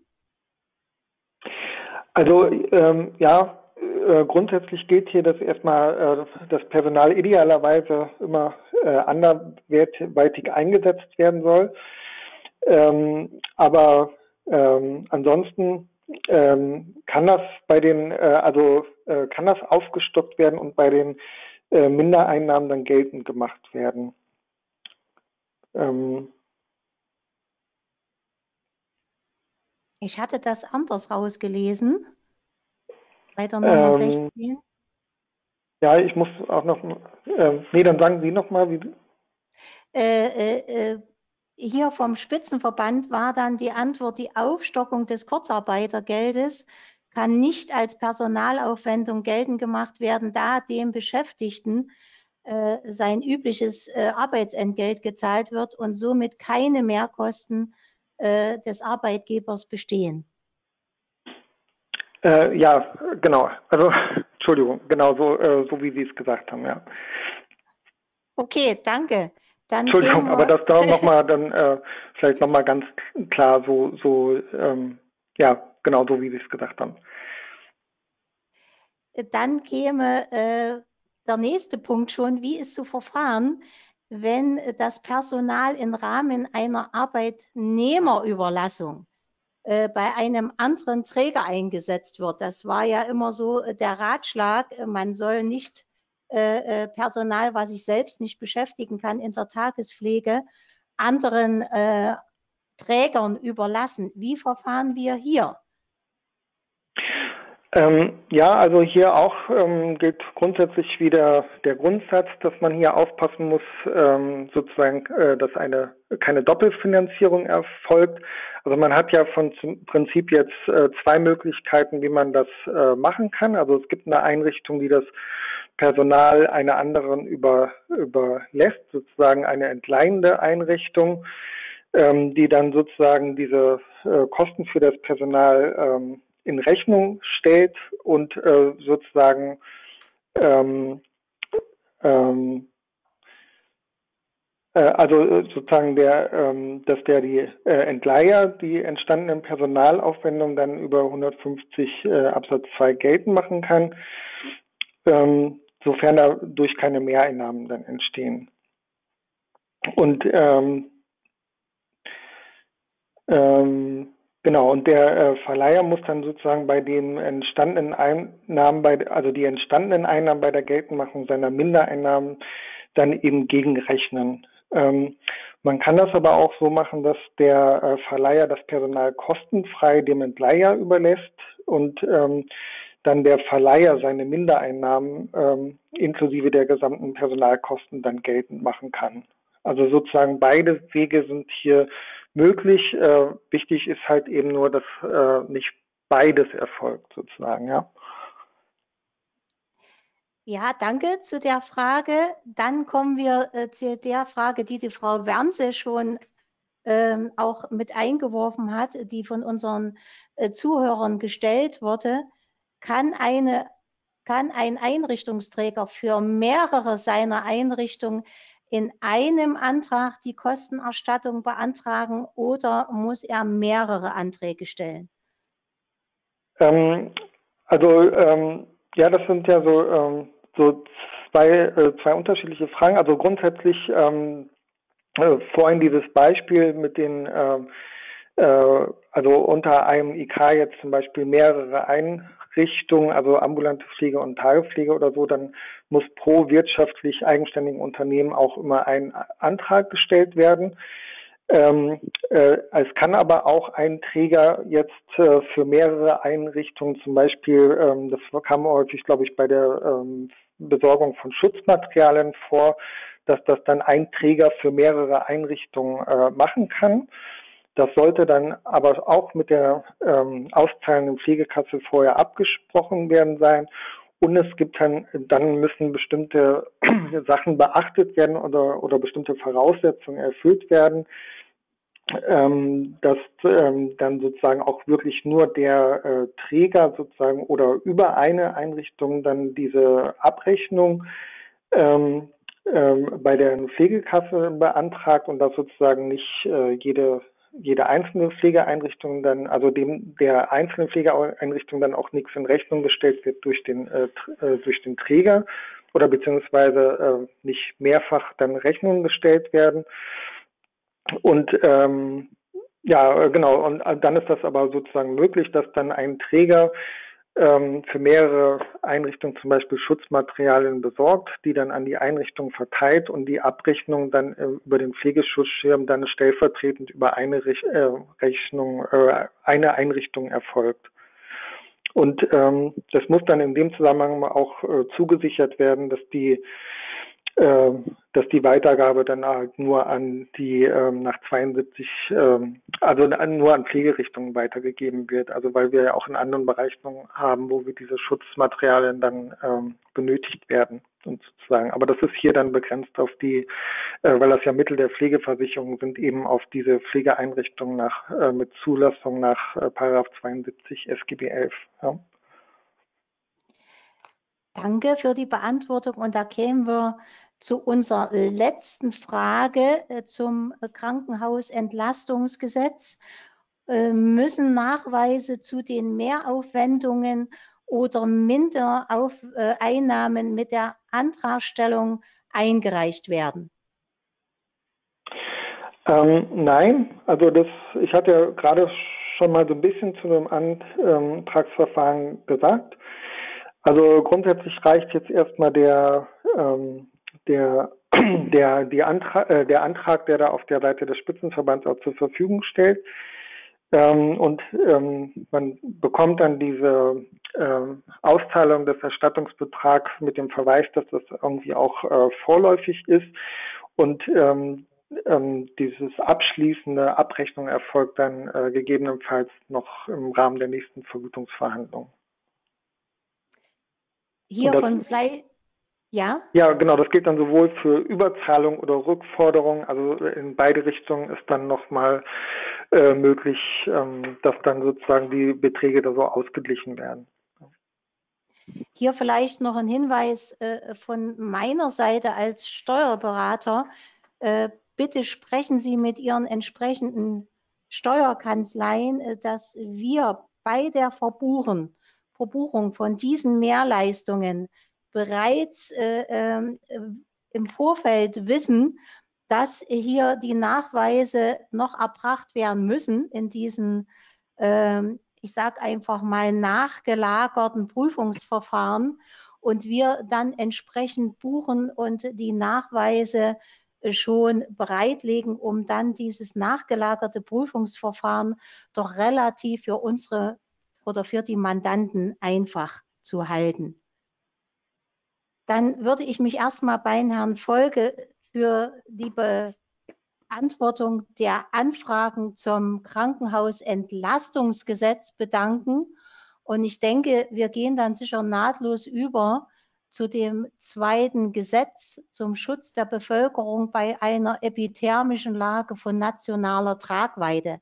Also ähm, ja, äh, grundsätzlich gilt hier, dass erstmal äh, das Personal idealerweise immer äh, anderweitig eingesetzt werden soll. Ähm, aber ähm, ansonsten ähm, kann das bei den, äh, also äh, kann das aufgestockt werden und bei den äh, Mindereinnahmen dann geltend gemacht werden. Ähm, Ich hatte das anders rausgelesen, bei der Nummer ähm, sechzehn. Ja, ich muss auch noch, äh, nee, dann sagen Sie nochmal, wie. Äh, äh, hier vom Spitzenverband war dann die Antwort, die Aufstockung des Kurzarbeitergeldes kann nicht als Personalaufwendung geltend gemacht werden, da dem Beschäftigten äh, sein übliches äh, Arbeitsentgelt gezahlt wird und somit keine Mehrkosten äh, des Arbeitgebers bestehen. Äh, ja, genau. Also, Entschuldigung, genau so, äh, so wie Sie es gesagt haben, ja. Okay, danke. Dann Entschuldigung, aber wir das da nochmal dann äh, vielleicht nochmal ganz klar so, so ähm, ja, genau so wie Sie es gesagt haben. Dann käme äh, der nächste Punkt schon, wie ist zu verfahren, wenn das Personal im Rahmen einer Arbeitnehmerüberlassung äh, bei einem anderen Träger eingesetzt wird. Das war ja immer so der Ratschlag, man soll nicht äh, Personal, was sich selbst nicht beschäftigen kann, in der Tagespflege anderen äh, Trägern überlassen. Wie verfahren wir hier? Ähm, ja, also hier auch ähm, gilt grundsätzlich wieder der Grundsatz, dass man hier aufpassen muss, ähm, sozusagen, äh, dass eine keine Doppelfinanzierung erfolgt. Also man hat ja von zum Prinzip jetzt äh, zwei Möglichkeiten, wie man das äh, machen kann. Also es gibt eine Einrichtung, die das Personal einer anderen über, überlässt, sozusagen eine entleihende Einrichtung, ähm, die dann sozusagen diese äh, Kosten für das Personal ähm, in Rechnung stellt und äh, sozusagen ähm, ähm, äh, also sozusagen der, ähm, dass der die äh, Entleiher die entstandenen Personalaufwendungen dann über hundertfünfzig äh, Absatz zwei geltend machen kann, ähm, sofern dadurch keine Mehreinnahmen dann entstehen. Und ähm, ähm, Genau, und der äh, Verleiher muss dann sozusagen bei den entstandenen Einnahmen, bei, also die entstandenen Einnahmen bei der Geltendmachung seiner Mindereinnahmen dann eben gegenrechnen. Ähm, man kann das aber auch so machen, dass der äh, Verleiher das Personal kostenfrei dem Entleiher überlässt und ähm, dann der Verleiher seine Mindereinnahmen ähm, inklusive der gesamten Personalkosten dann geltend machen kann. Also sozusagen beide Wege sind hier möglich. Äh, wichtig ist halt eben nur, dass äh, nicht beides erfolgt sozusagen, ja. Ja, danke zu der Frage. Dann kommen wir äh, zu der Frage, die die Frau Wernse schon ähm, auch mit eingeworfen hat, die von unseren äh, Zuhörern gestellt wurde. Kann eine kann ein Einrichtungsträger für mehrere seiner Einrichtungen in einem Antrag die Kostenerstattung beantragen oder muss er mehrere Anträge stellen? Ähm, also ähm, ja, das sind ja so, ähm, so zwei, äh, zwei unterschiedliche Fragen. Also grundsätzlich ähm, äh, vorhin dieses Beispiel mit den ähm, äh, also unter einem I K jetzt zum Beispiel mehrere Einrichtungen, also ambulante Pflege und Tagespflege oder so, dann muss pro wirtschaftlich eigenständigen Unternehmen auch immer ein Antrag gestellt werden. Ähm, äh, es kann aber auch ein Träger jetzt äh, für mehrere Einrichtungen, zum Beispiel, ähm, das kam häufig, glaube ich, bei der ähm, Besorgung von Schutzmaterialien vor, dass das dann ein Träger für mehrere Einrichtungen äh, machen kann. Das sollte dann aber auch mit der ähm, auszahlenden Pflegekasse vorher abgesprochen werden sein. Und es gibt dann, dann müssen bestimmte Sachen beachtet werden oder, oder bestimmte Voraussetzungen erfüllt werden, ähm, dass ähm, dann sozusagen auch wirklich nur der äh, Träger sozusagen oder über eine Einrichtung dann diese Abrechnung ähm, ähm, bei der Pflegekasse beantragt und dass sozusagen nicht äh, jede jede einzelne Pflegeeinrichtung dann, also dem der einzelnen Pflegeeinrichtung dann auch nichts in Rechnung gestellt wird durch den äh, durch den Träger oder beziehungsweise äh, nicht mehrfach dann Rechnungen gestellt werden. Und ähm, ja, genau, und dann ist das aber sozusagen möglich, dass dann ein Träger ähm, für mehrere Einrichtungen zum Beispiel Schutzmaterialien besorgt, die dann an die Einrichtung verteilt und die Abrechnung dann äh, über den Pflegeschutzschirm dann stellvertretend über eine Rech äh, Rechnung, äh, eine Einrichtung erfolgt. Und ähm, das muss dann in dem Zusammenhang auch äh, zugesichert werden, dass die dass die Weitergabe dann halt nur an die ähm, nach zweiundsiebzig, ähm, also nur an Pflegerichtungen weitergegeben wird. Also weil wir ja auch in anderen Bereichen haben, wo wir diese Schutzmaterialien dann ähm, benötigt werden, sozusagen. Aber das ist hier dann begrenzt auf die, äh, weil das ja Mittel der Pflegeversicherung sind, eben auf diese Pflegeeinrichtungen nach äh, mit Zulassung nach äh, Paragraph zweiundsiebzig S G B elf. Ja. Danke für die Beantwortung und da kämen wir zu unserer letzten Frage äh, zum Krankenhausentlastungsgesetz. Äh, müssen Nachweise zu den Mehraufwendungen oder Mindereinnahmen äh, mit der Antragstellung eingereicht werden? Ähm, nein, also das, ich hatte ja gerade schon mal so ein bisschen zu dem Antragsverfahren gesagt. Also grundsätzlich reicht jetzt erstmal der, ähm, der, der, die Antrag, äh, der Antrag, der da auf der Seite des Spitzenverbands auch zur Verfügung stellt. Ähm, und ähm, man bekommt dann diese ähm, Auszahlung des Erstattungsbetrags mit dem Verweis, dass das irgendwie auch äh, vorläufig ist. Und ähm, ähm, dieses abschließende Abrechnung erfolgt dann äh, gegebenenfalls noch im Rahmen der nächsten Vergütungsverhandlungen. Hier von Fleisch, ja? Ja, genau, das gilt dann sowohl für Überzahlung oder Rückforderung, also in beide Richtungen ist dann nochmal äh, möglich, ähm, dass dann sozusagen die Beträge da so ausgeglichen werden. Hier vielleicht noch ein Hinweis äh, von meiner Seite als Steuerberater. Äh, bitte sprechen Sie mit Ihren entsprechenden Steuerkanzleien, äh, dass wir bei der Verbuchen, Verbuchung von diesen Mehrleistungen bereits äh, äh, im Vorfeld wissen, dass hier die Nachweise noch erbracht werden müssen in diesen, äh, ich sage einfach mal, nachgelagerten Prüfungsverfahren und wir dann entsprechend buchen und die Nachweise schon bereitlegen, um dann dieses nachgelagerte Prüfungsverfahren doch relativ für unsere oder für die Mandanten einfach zu halten. Dann würde ich mich erstmal bei Herrn Volke für die Beantwortung der Anfragen zum Krankenhausentlastungsgesetz bedanken. Und ich denke, wir gehen dann sicher nahtlos über zu dem zweiten Gesetz zum Schutz der Bevölkerung bei einer epithermischen Lage von nationaler Tragweite.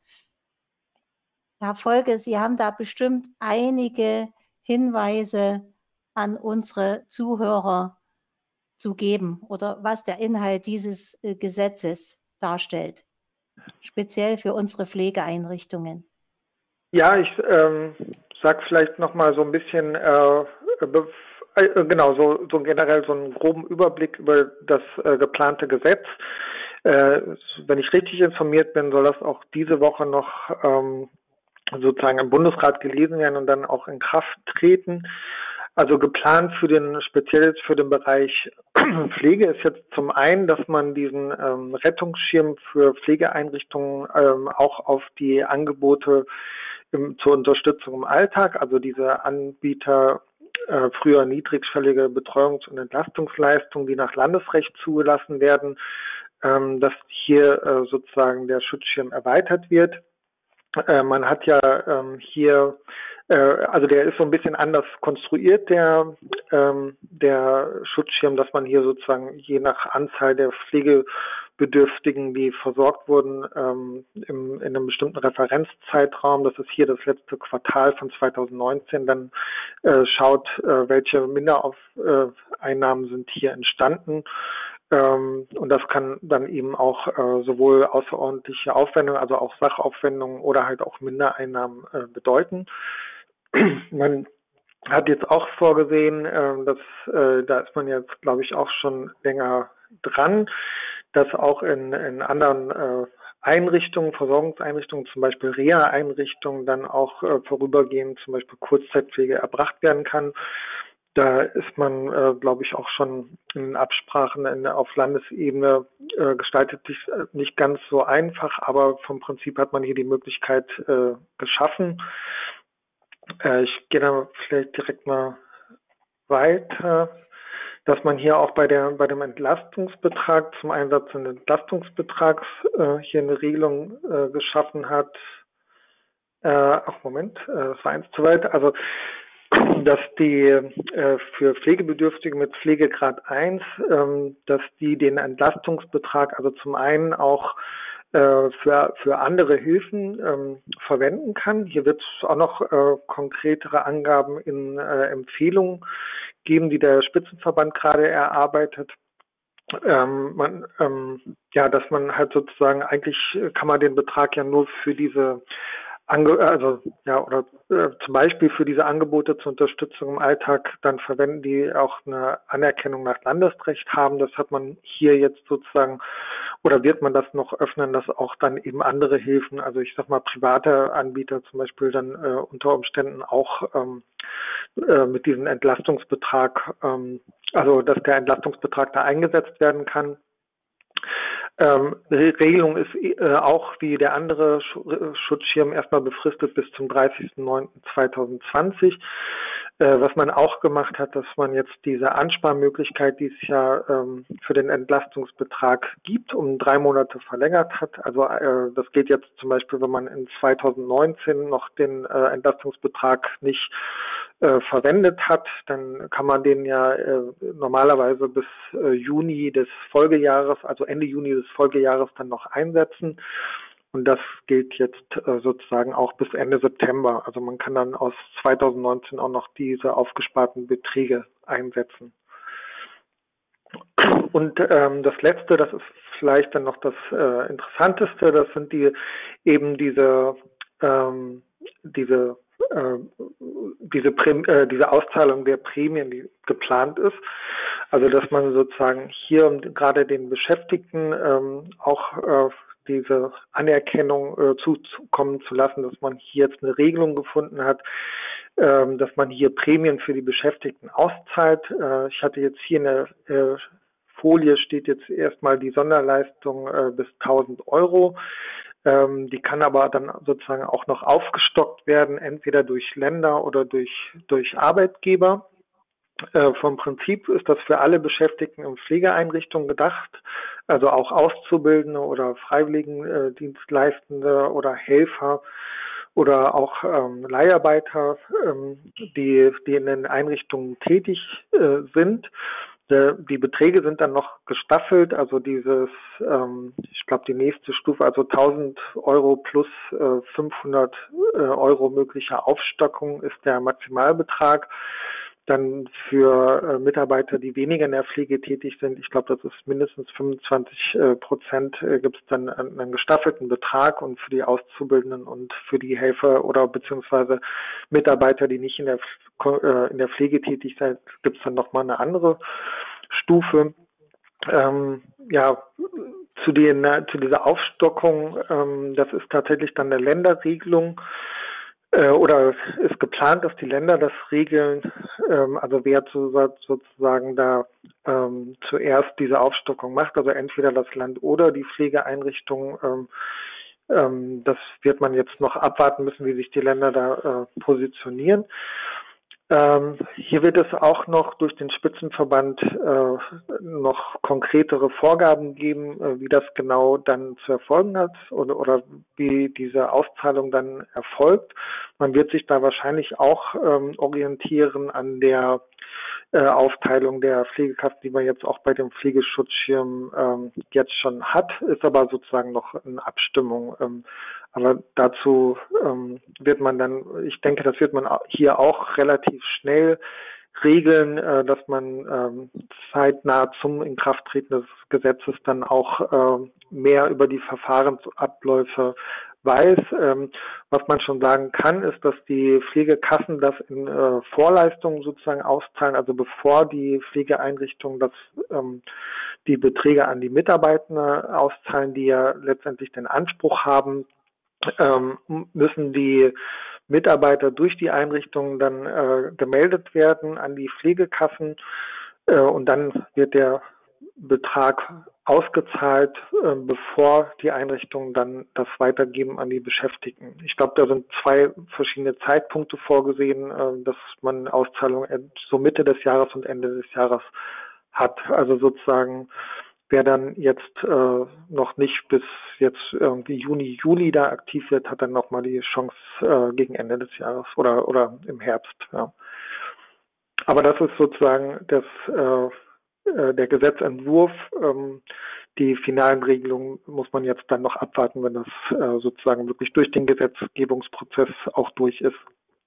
Herr Volke, Sie haben da bestimmt einige Hinweise an unsere Zuhörer zu geben oder was der Inhalt dieses äh, Gesetzes darstellt, speziell für unsere Pflegeeinrichtungen. Ja, ich ähm, sage vielleicht noch mal so ein bisschen, äh, äh, genau, so, so generell so einen groben Überblick über das äh, geplante Gesetz. Äh, wenn ich richtig informiert bin, soll das auch diese Woche noch ähm, sozusagen im Bundesrat gelesen werden und dann auch in Kraft treten. Also geplant für den, speziell für den Bereich Pflege ist jetzt zum einen, dass man diesen ähm, Rettungsschirm für Pflegeeinrichtungen ähm, auch auf die Angebote im, zur Unterstützung im Alltag, also diese Anbieter äh, früher niedrigschwellige Betreuungs- und Entlastungsleistungen, die nach Landesrecht zugelassen werden, ähm, dass hier äh, sozusagen der Schutzschirm erweitert wird. Äh, man hat ja ähm, hier, äh, also der ist so ein bisschen anders konstruiert, der, ähm, der Schutzschirm, dass man hier sozusagen je nach Anzahl der Pflegebedürftigen, die versorgt wurden, ähm, im, in einem bestimmten Referenzzeitraum, das ist hier das letzte Quartal von zweitausendneunzehn, dann äh, schaut, äh, welche Minderaufeinnahmen sind hier entstanden. Ähm, und das kann dann eben auch äh, sowohl außerordentliche Aufwendungen, also auch Sachaufwendungen oder halt auch Mindereinnahmen äh, bedeuten. Man hat jetzt auch vorgesehen, äh, dass äh, da ist man jetzt, glaube ich, auch schon länger dran, dass auch in, in anderen äh, Einrichtungen, Versorgungseinrichtungen, zum Beispiel Reha-Einrichtungen, dann auch äh, vorübergehend zum Beispiel Kurzzeitpflege erbracht werden kann. Da ist man, äh, glaube ich, auch schon in Absprachen in, auf Landesebene äh, gestaltet sich äh, nicht ganz so einfach, aber vom Prinzip hat man hier die Möglichkeit äh, geschaffen. Äh, ich gehe da vielleicht direkt mal weiter. dass man hier auch bei der bei dem Entlastungsbetrag zum Einsatz des Entlastungsbetrags äh, hier eine Regelung äh, geschaffen hat. Äh, ach Moment, äh, das war eins zu weit. Also dass die äh, für Pflegebedürftige mit Pflegegrad eins, ähm, dass die den Entlastungsbetrag also zum einen auch äh, für, für andere Hilfen ähm, verwenden kann. Hier wird es auch noch äh, konkretere Angaben in äh, Empfehlungen geben, die der Spitzenverband gerade erarbeitet. Ähm, man, ähm, ja, dass man halt sozusagen, eigentlich kann man den Betrag ja nur für diese Ange also ja, oder äh, zum Beispiel für diese Angebote zur Unterstützung im Alltag dann verwenden, die auch eine Anerkennung nach Landesrecht haben. Das hat man hier jetzt sozusagen, oder wird man das noch öffnen, dass auch dann eben andere Hilfen, also ich sag mal private Anbieter zum Beispiel dann äh, unter Umständen auch ähm, äh, mit diesem Entlastungsbetrag, ähm, also dass der Entlastungsbetrag da eingesetzt werden kann. Ähm, die Regelung ist äh, auch wie der andere Schutzschirm erstmal befristet bis zum dreißigsten neunten zweitausendzwanzig. Äh, was man auch gemacht hat, dass man jetzt diese Ansparmöglichkeit, die es ja ähm, für den Entlastungsbetrag gibt, um drei Monate verlängert hat. Also äh, das geht jetzt zum Beispiel, wenn man in zweitausendneunzehn noch den äh, Entlastungsbetrag nicht äh, verwendet hat, dann kann man den ja äh, normalerweise bis äh, Juni des Folgejahres, also Ende Juni des Folgejahres dann noch einsetzen. Und das gilt jetzt äh, sozusagen auch bis Ende September. Also man kann dann aus zweitausendneunzehn auch noch diese aufgesparten Beträge einsetzen. Und ähm, das Letzte, das ist vielleicht dann noch das äh, Interessanteste, das sind die eben diese ähm, diese äh, diese, Präm äh, diese Auszahlung der Prämien, die geplant ist. Also dass man sozusagen hier um gerade den Beschäftigten ähm, auch äh, diese Anerkennung äh, zukommen zu lassen, dass man hier jetzt eine Regelung gefunden hat, ähm, dass man hier Prämien für die Beschäftigten auszahlt. Äh, ich hatte jetzt hier eine äh, Folie, steht jetzt erstmal die Sonderleistung äh, bis tausend Euro. Ähm, die kann aber dann sozusagen auch noch aufgestockt werden, entweder durch Länder oder durch, durch Arbeitgeber. Äh, vom Prinzip ist das für alle Beschäftigten in Pflegeeinrichtungen gedacht, also auch Auszubildende oder Freiwilligendienstleistende oder Helfer oder auch ähm, Leiharbeiter, ähm, die, die in den Einrichtungen tätig äh, sind. Die Beträge sind dann noch gestaffelt, also dieses, ähm, ich glaube die nächste Stufe, also tausend Euro plus äh, fünfhundert äh, Euro möglicher Aufstockung ist der Maximalbetrag. Dann für äh, Mitarbeiter, die weniger in der Pflege tätig sind, ich glaube, das ist mindestens fünfundzwanzig äh, Prozent, äh, gibt es dann einen, einen gestaffelten Betrag, und für die Auszubildenden und für die Helfer oder beziehungsweise Mitarbeiter, die nicht in der, äh, in der Pflege tätig sind, gibt es dann nochmal eine andere Stufe. Ähm, ja, zu, den, zu dieser Aufstockung, ähm, das ist tatsächlich dann eine Länderregelung. Oder ist geplant, dass die Länder das regeln, ähm, also wer zu, sozusagen da ähm, zuerst diese Aufstockung macht, also entweder das Land oder die Pflegeeinrichtung. Ähm, ähm, das wird man jetzt noch abwarten müssen, wie sich die Länder da äh, positionieren. Ähm, hier wird es auch noch durch den Spitzenverband äh, noch konkretere Vorgaben geben, äh, wie das genau dann zu erfolgen hat oder, oder wie diese Auszahlung dann erfolgt. Man wird sich da wahrscheinlich auch ähm, orientieren an der äh, Aufteilung der Pflegekassen, die man jetzt auch bei dem Pflegeschutzschirm ähm, jetzt schon hat, ist aber sozusagen noch in Abstimmung. Ähm, aber dazu ähm, wird man dann, ich denke, das wird man hier auch relativ schnell regeln, äh, dass man ähm, zeitnah zum Inkrafttreten des Gesetzes dann auch äh, mehr über die Verfahrensabläufe weiß. Ähm, was man schon sagen kann, ist, dass die Pflegekassen das in äh, Vorleistungen sozusagen auszahlen, also bevor die Pflegeeinrichtungen das, ähm, die Beträge an die Mitarbeitenden auszahlen, die ja letztendlich den Anspruch haben, ähm, müssen die Mitarbeiter durch die Einrichtungen dann äh, gemeldet werden an die Pflegekassen, äh, und dann wird der Betrag ausgezahlt, äh, bevor die Einrichtungen dann das weitergeben an die Beschäftigten. Ich glaube, da sind zwei verschiedene Zeitpunkte vorgesehen, äh, dass man Auszahlungen so Mitte des Jahres und Ende des Jahres hat. Also sozusagen, wer dann jetzt äh, noch nicht bis jetzt irgendwie Juni, Juli da aktiv wird, hat dann nochmal die Chance äh, gegen Ende des Jahres oder, oder im Herbst. Ja. Aber das ist sozusagen das, äh, äh, der Gesetzentwurf. Ähm, die finalen Regelungen muss man jetzt dann noch abwarten, wenn das äh, sozusagen wirklich durch den Gesetzgebungsprozess auch durch ist.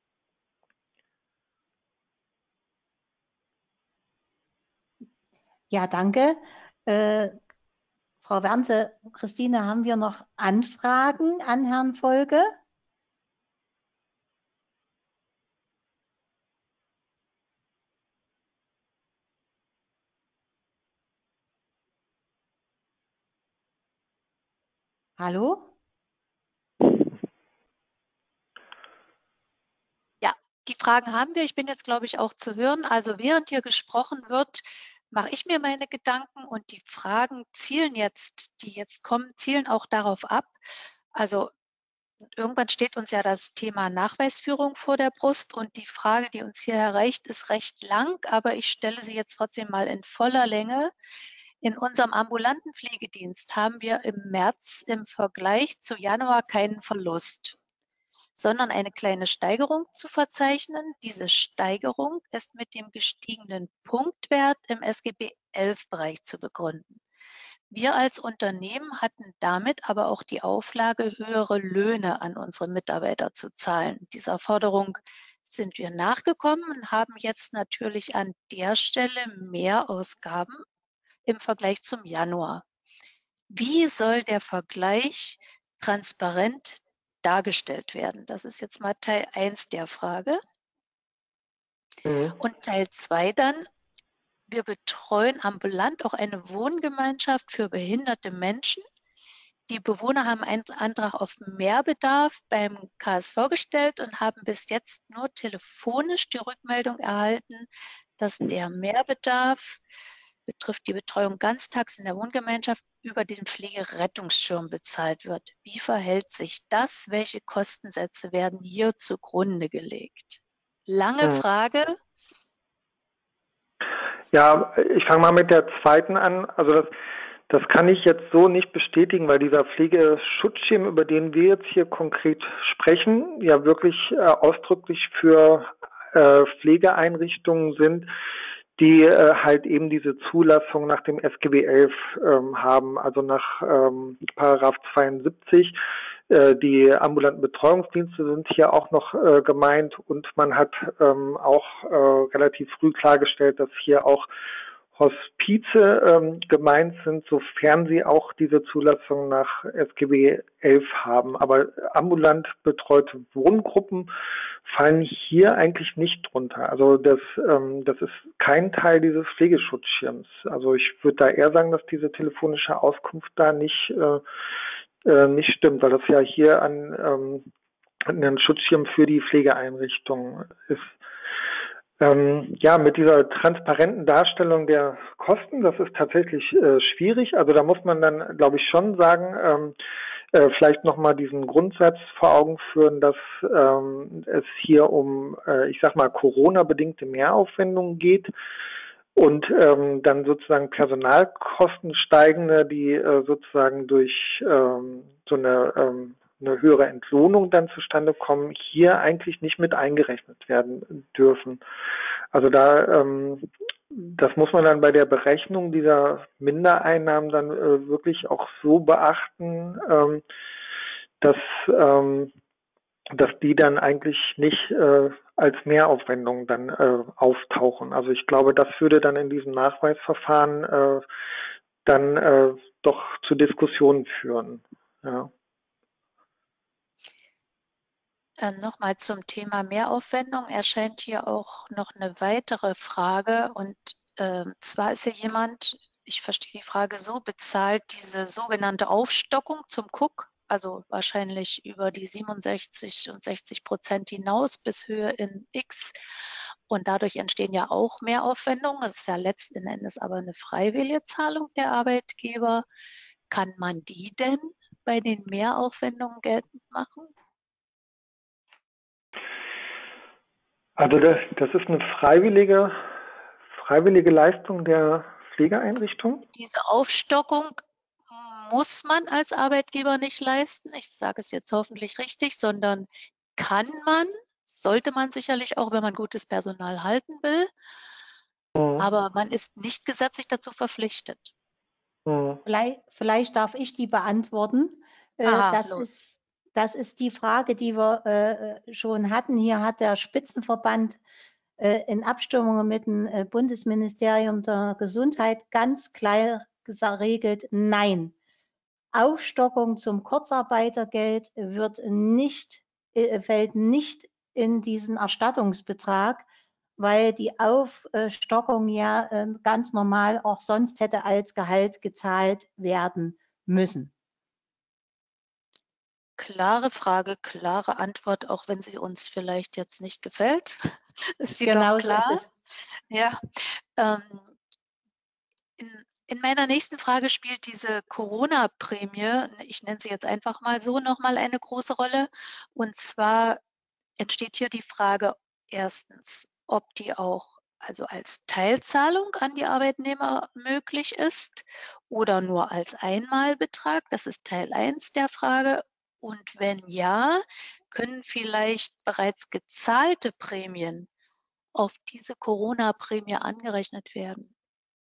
Ja, danke. Äh, Frau Wernse, Christine, haben wir noch Anfragen an Herrn Volke? Hallo? Ja, die Fragen haben wir. Ich bin jetzt, glaube ich, auch zu hören. Also während hier gesprochen wird, mache ich mir meine Gedanken und die Fragen zielen jetzt, die jetzt kommen, zielen auch darauf ab. Also irgendwann steht uns ja das Thema Nachweisführung vor der Brust und die Frage, die uns hier erreicht, ist recht lang, aber ich stelle sie jetzt trotzdem mal in voller Länge. In unserem ambulanten Pflegedienst haben wir im März im Vergleich zu Januar keinen Verlust, sondern eine kleine Steigerung zu verzeichnen. Diese Steigerung ist mit dem gestiegenen Punktwert im S G B elf Bereich zu begründen. Wir als Unternehmen hatten damit aber auch die Auflage, höhere Löhne an unsere Mitarbeiter zu zahlen. Dieser Forderung sind wir nachgekommen und haben jetzt natürlich an der Stelle mehr Ausgaben im Vergleich zum Januar. Wie soll der Vergleich transparent dargestellt werden? Das ist jetzt mal Teil eins der Frage. Mhm. Und Teil zwei dann, wir betreuen ambulant auch eine Wohngemeinschaft für behinderte Menschen. Die Bewohner haben einen Antrag auf Mehrbedarf beim K S V gestellt und haben bis jetzt nur telefonisch die Rückmeldung erhalten, dass der Mehrbedarf betrifft die Betreuung ganztags in der Wohngemeinschaft über den Pflegerettungsschirm bezahlt wird. Wie verhält sich das? Welche Kostensätze werden hier zugrunde gelegt? Lange Mhm. Frage. Ja, ich fange mal mit der zweiten an. Also das, das kann ich jetzt so nicht bestätigen, weil dieser Pflegeschutzschirm, über den wir jetzt hier konkret sprechen, ja wirklich äh, ausdrücklich für äh, Pflegeeinrichtungen sind, die äh, halt eben diese Zulassung nach dem S G B elf ähm, haben, also nach ähm, Paragraph zweiundsiebzig. Äh, die ambulanten Betreuungsdienste sind hier auch noch äh, gemeint und man hat ähm, auch äh, relativ früh klargestellt, dass hier auch Hospize ähm, gemeint sind, sofern sie auch diese Zulassung nach S G B elf haben. Aber ambulant betreute Wohngruppen fallen hier eigentlich nicht drunter. Also das, ähm, das ist kein Teil dieses Pflegeschutzschirms. Also ich würde da eher sagen, dass diese telefonische Auskunft da nicht, äh, äh, nicht stimmt, weil das ja hier an, ähm, an einen Schutzschirm für die Pflegeeinrichtung ist. Ähm, ja, mit dieser transparenten Darstellung der Kosten, das ist tatsächlich äh, schwierig. Also da muss man dann, glaube ich, schon sagen, ähm, äh, vielleicht nochmal diesen Grundsatz vor Augen führen, dass ähm, es hier um, äh, ich sag mal, Corona-bedingte Mehraufwendungen geht und ähm, dann sozusagen Personalkosten steigende, die äh, sozusagen durch ähm, so eine ähm, eine höhere Entlohnung dann zustande kommen, hier eigentlich nicht mit eingerechnet werden dürfen. Also da, ähm, das muss man dann bei der Berechnung dieser Mindereinnahmen dann äh, wirklich auch so beachten, ähm, dass, ähm, dass die dann eigentlich nicht äh, als Mehraufwendung dann äh, auftauchen. Also ich glaube, das würde dann in diesem Nachweisverfahren äh, dann äh, doch zu Diskussionen führen. Ja. Äh, Nochmal zum Thema Mehraufwendung erscheint hier auch noch eine weitere Frage. Und äh, zwar ist hier jemand, ich verstehe die Frage so, bezahlt diese sogenannte Aufstockung zum Cook, also wahrscheinlich über die siebenundsechzig und sechzig Prozent hinaus bis Höhe in X. Und dadurch entstehen ja auch Mehraufwendungen. Das ist ja letzten Endes aber eine freiwillige Zahlung der Arbeitgeber. Kann man die denn bei den Mehraufwendungen geltend machen? Also das, das ist eine freiwillige, freiwillige Leistung der Pflegeeinrichtungen? Diese Aufstockung muss man als Arbeitgeber nicht leisten. Ich sage es jetzt hoffentlich richtig, sondern kann man, sollte man sicherlich auch, wenn man gutes Personal halten will. Mhm. Aber man ist nicht gesetzlich dazu verpflichtet. Mhm. Vielleicht, vielleicht darf ich die beantworten. Äh, Aha, das los. ist, das ist die Frage, die wir äh, schon hatten. Hier hat der Spitzenverband äh, in Abstimmung mit dem äh, Bundesministerium der Gesundheit ganz klar geregelt, nein. Aufstockung zum Kurzarbeitergeld wird nicht, äh, fällt nicht in diesen Erstattungsbetrag, weil die Aufstockung ja äh, ganz normal auch sonst hätte als Gehalt gezahlt werden müssen. Klare Frage, klare Antwort, auch wenn sie uns vielleicht jetzt nicht gefällt. Ist sie Genau doch so ist klar? es. Ja. Ähm, in, in meiner nächsten Frage spielt diese Corona-Prämie, ich nenne sie jetzt einfach mal so, nochmal eine große Rolle. Und zwar entsteht hier die Frage erstens, ob die auch also als Teilzahlung an die Arbeitnehmer möglich ist oder nur als Einmalbetrag. Das ist Teil eins der Frage. Und wenn ja, können vielleicht bereits gezahlte Prämien auf diese Corona-Prämie angerechnet werden?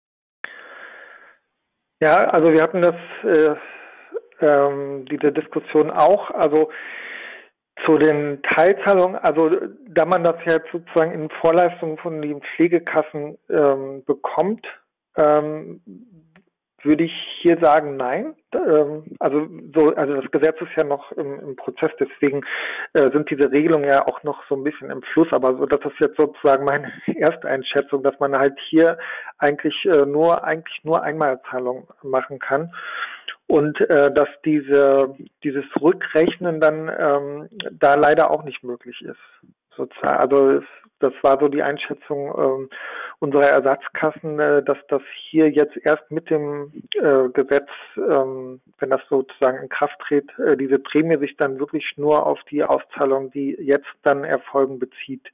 Ja, also wir hatten das, äh, ähm, diese Diskussion auch. Also zu den Teilzahlungen, also da man das jetzt sozusagen in Vorleistungen von den Pflegekassen ähm, bekommt, ähm, würde ich hier sagen, nein. Ähm, also so, also das Gesetz ist ja noch im, im Prozess, deswegen äh, sind diese Regelungen ja auch noch so ein bisschen im Fluss. Aber so, das ist jetzt sozusagen meine erste Einschätzung, dass man halt hier eigentlich äh, nur eigentlich nur Einmalzahlung machen kann. Und äh, dass diese, dieses Rückrechnen dann ähm, da leider auch nicht möglich ist. Sozusagen. Also es, das war so die Einschätzung ähm, unserer Ersatzkassen, äh, dass das hier jetzt erst mit dem äh, Gesetz, ähm, wenn das sozusagen in Kraft tritt, äh, diese Prämie sich dann wirklich nur auf die Auszahlung, die jetzt dann erfolgen, bezieht.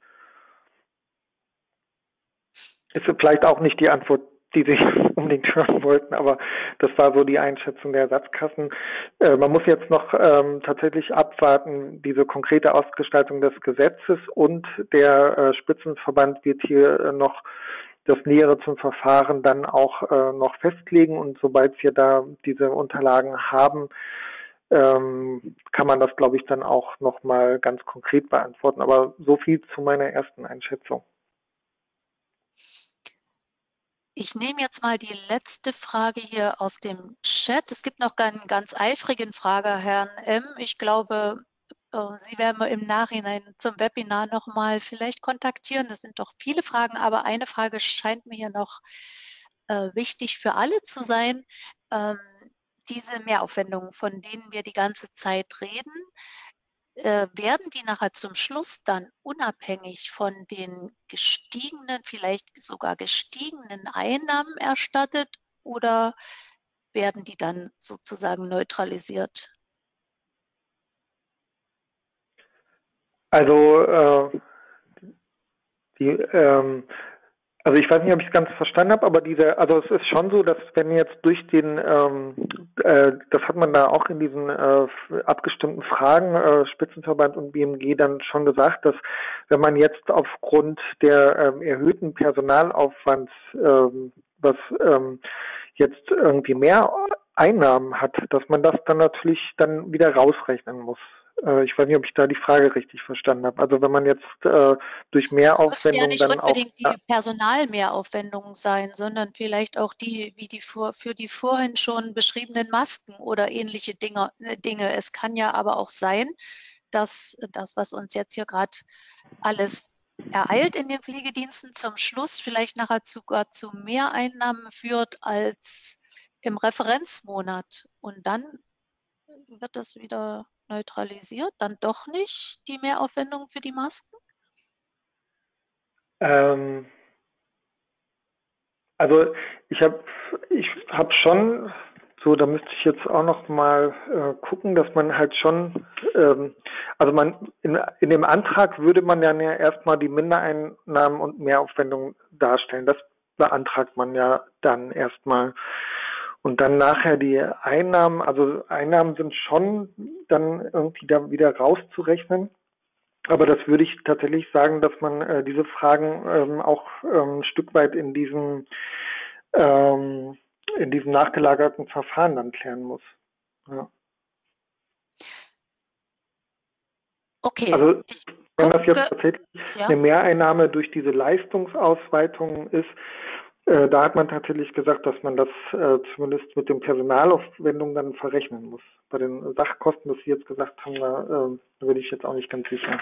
Ist vielleicht auch nicht die Antwort, die Sie unbedingt hören wollten, aber das war so die Einschätzung der Ersatzkassen. Äh, man muss jetzt noch ähm, tatsächlich abwarten, diese konkrete Ausgestaltung des Gesetzes, und der äh, Spitzenverband wird hier äh, noch das Nähere zum Verfahren dann auch äh, noch festlegen, und sobald wir da diese Unterlagen haben, ähm, kann man das, glaube ich, dann auch nochmal ganz konkret beantworten. Aber so viel zu meiner ersten Einschätzung. Ich nehme jetzt mal die letzte Frage hier aus dem Chat. Es gibt noch einen ganz eifrigen Frager, Herrn M. Ich glaube, äh, Sie werden wir im Nachhinein zum Webinar nochmal vielleicht kontaktieren. Das sind doch viele Fragen, aber eine Frage scheint mir hier noch äh, wichtig für alle zu sein. Ähm, diese Mehraufwendungen, von denen wir die ganze Zeit reden, äh, werden die nachher zum Schluss dann unabhängig von den gestiegenen, vielleicht sogar gestiegenen Einnahmen erstattet, oder werden die dann sozusagen neutralisiert? Also äh, die ähm, Also ich weiß nicht, ob ich es ganz verstanden habe, aber diese, also es ist schon so, dass wenn jetzt durch den, ähm, äh, das hat man da auch in diesen äh, abgestimmten Fragen, äh, Spitzenverband und B M G dann schon gesagt, dass wenn man jetzt aufgrund der ähm, erhöhten Personalaufwands, ähm, was ähm, jetzt irgendwie mehr Einnahmen hat, dass man das dann natürlich dann wieder rausrechnen muss. Ich weiß nicht, ob ich da die Frage richtig verstanden habe. Also wenn man jetzt äh, durch Mehraufwendungen Es müssen ja dann nicht auch... unbedingt die Personalmehraufwendungen sein, sondern vielleicht auch die, wie die vor, für die vorhin schon beschriebenen Masken oder ähnliche Dinge, Dinge. Es kann ja aber auch sein, dass das, was uns jetzt hier gerade alles ereilt in den Pflegediensten, zum Schluss vielleicht nachher sogar zu mehr Einnahmen führt als im Referenzmonat. Und dann wird das wieder neutralisiert, dann doch nicht die Mehraufwendungen für die Masken? Ähm, also ich habe ich hab schon, so da müsste ich jetzt auch noch mal äh, gucken, dass man halt schon, ähm, also man in, in dem Antrag würde man dann ja erstmal die Mindereinnahmen und Mehraufwendungen darstellen. Das beantragt man ja dann erstmal. Und dann nachher die Einnahmen, also Einnahmen sind schon dann irgendwie da wieder rauszurechnen. Aber das würde ich tatsächlich sagen, dass man äh, diese Fragen ähm, auch ähm, ein Stück weit in diesem, ähm, in diesem nachgelagerten Verfahren dann klären muss. Ja. Okay. Also Ich wenn das gucke, jetzt tatsächlich ja. eine Mehreinnahme durch diese Leistungsausweitung ist, äh, da hat man tatsächlich gesagt, dass man das äh, zumindest mit den Personalaufwendungen dann verrechnen muss. Bei den Sachkosten, das Sie jetzt gesagt haben, da äh, bin ich jetzt auch nicht ganz sicher.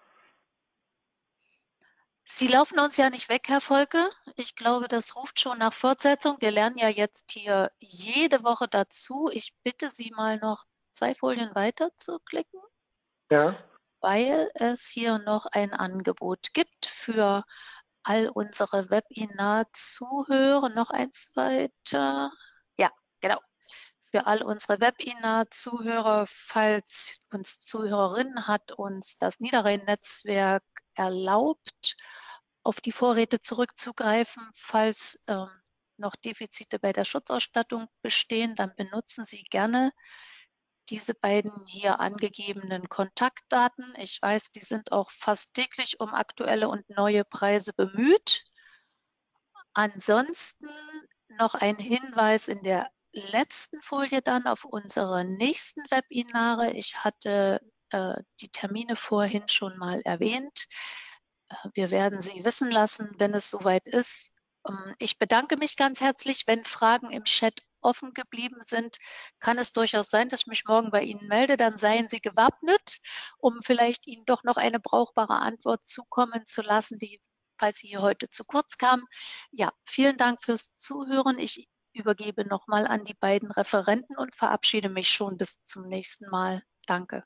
Sie laufen uns ja nicht weg, Herr Volke. Ich glaube, das ruft schon nach Fortsetzung. Wir lernen ja jetzt hier jede Woche dazu. Ich bitte Sie mal noch zwei Folien weiter zu klicken, Ja. weil es hier noch ein Angebot gibt für all unsere Webinar-Zuhörer. Noch eins weiter. Ja, genau. Für all unsere Webinar-Zuhörer, falls uns Zuhörerin hat uns das Niederrhein-Netzwerk erlaubt, auf die Vorräte zurückzugreifen, falls ähm, noch Defizite bei der Schutzausstattung bestehen, dann benutzen Sie gerne diese beiden hier angegebenen Kontaktdaten. Ich weiß, die sind auch fast täglich um aktuelle und neue Preise bemüht. Ansonsten noch ein Hinweis in der letzten Folie dann auf unsere nächsten Webinare. Ich hatte äh, die Termine vorhin schon mal erwähnt. Äh, wir werden Sie wissen lassen, wenn es soweit ist. Ähm, ich bedanke mich ganz herzlich. Wenn Fragen im Chat offen geblieben sind, kann es durchaus sein, dass ich mich morgen bei Ihnen melde. Dann seien Sie gewappnet, um vielleicht Ihnen doch noch eine brauchbare Antwort zukommen zu lassen, die, falls sie hier heute zu kurz kam. Ja, vielen Dank fürs Zuhören. Ich übergebe nochmal an die beiden Referenten und verabschiede mich schon bis zum nächsten Mal. Danke.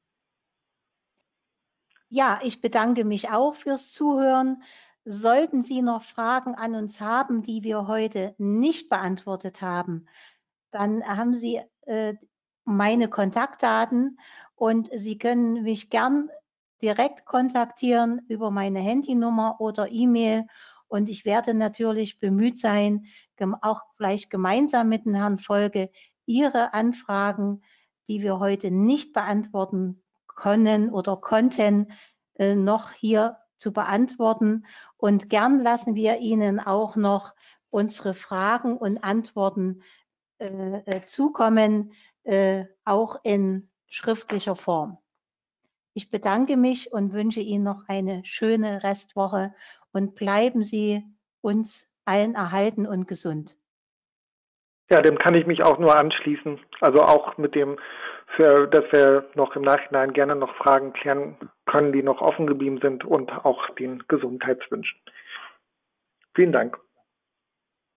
Ja, ich bedanke mich auch fürs Zuhören. Sollten Sie noch Fragen an uns haben, die wir heute nicht beantwortet haben, dann haben Sie äh, meine Kontaktdaten und Sie können mich gern direkt kontaktieren über meine Handynummer oder E-Mail. Und ich werde natürlich bemüht sein, auch vielleicht gemeinsam mit dem Herrn Volke Ihre Anfragen, die wir heute nicht beantworten können oder konnten, äh, noch hier zu beantworten. Und gern lassen wir Ihnen auch noch unsere Fragen und Antworten äh, zukommen, äh, auch in schriftlicher Form. Ich bedanke mich und wünsche Ihnen noch eine schöne Restwoche und bleiben Sie uns allen erhalten und gesund. Ja, dem kann ich mich auch nur anschließen. Also auch mit dem, für, dass wir noch im Nachhinein gerne noch Fragen klären können, die noch offen geblieben sind und auch den Gesundheitswünschen. Vielen Dank.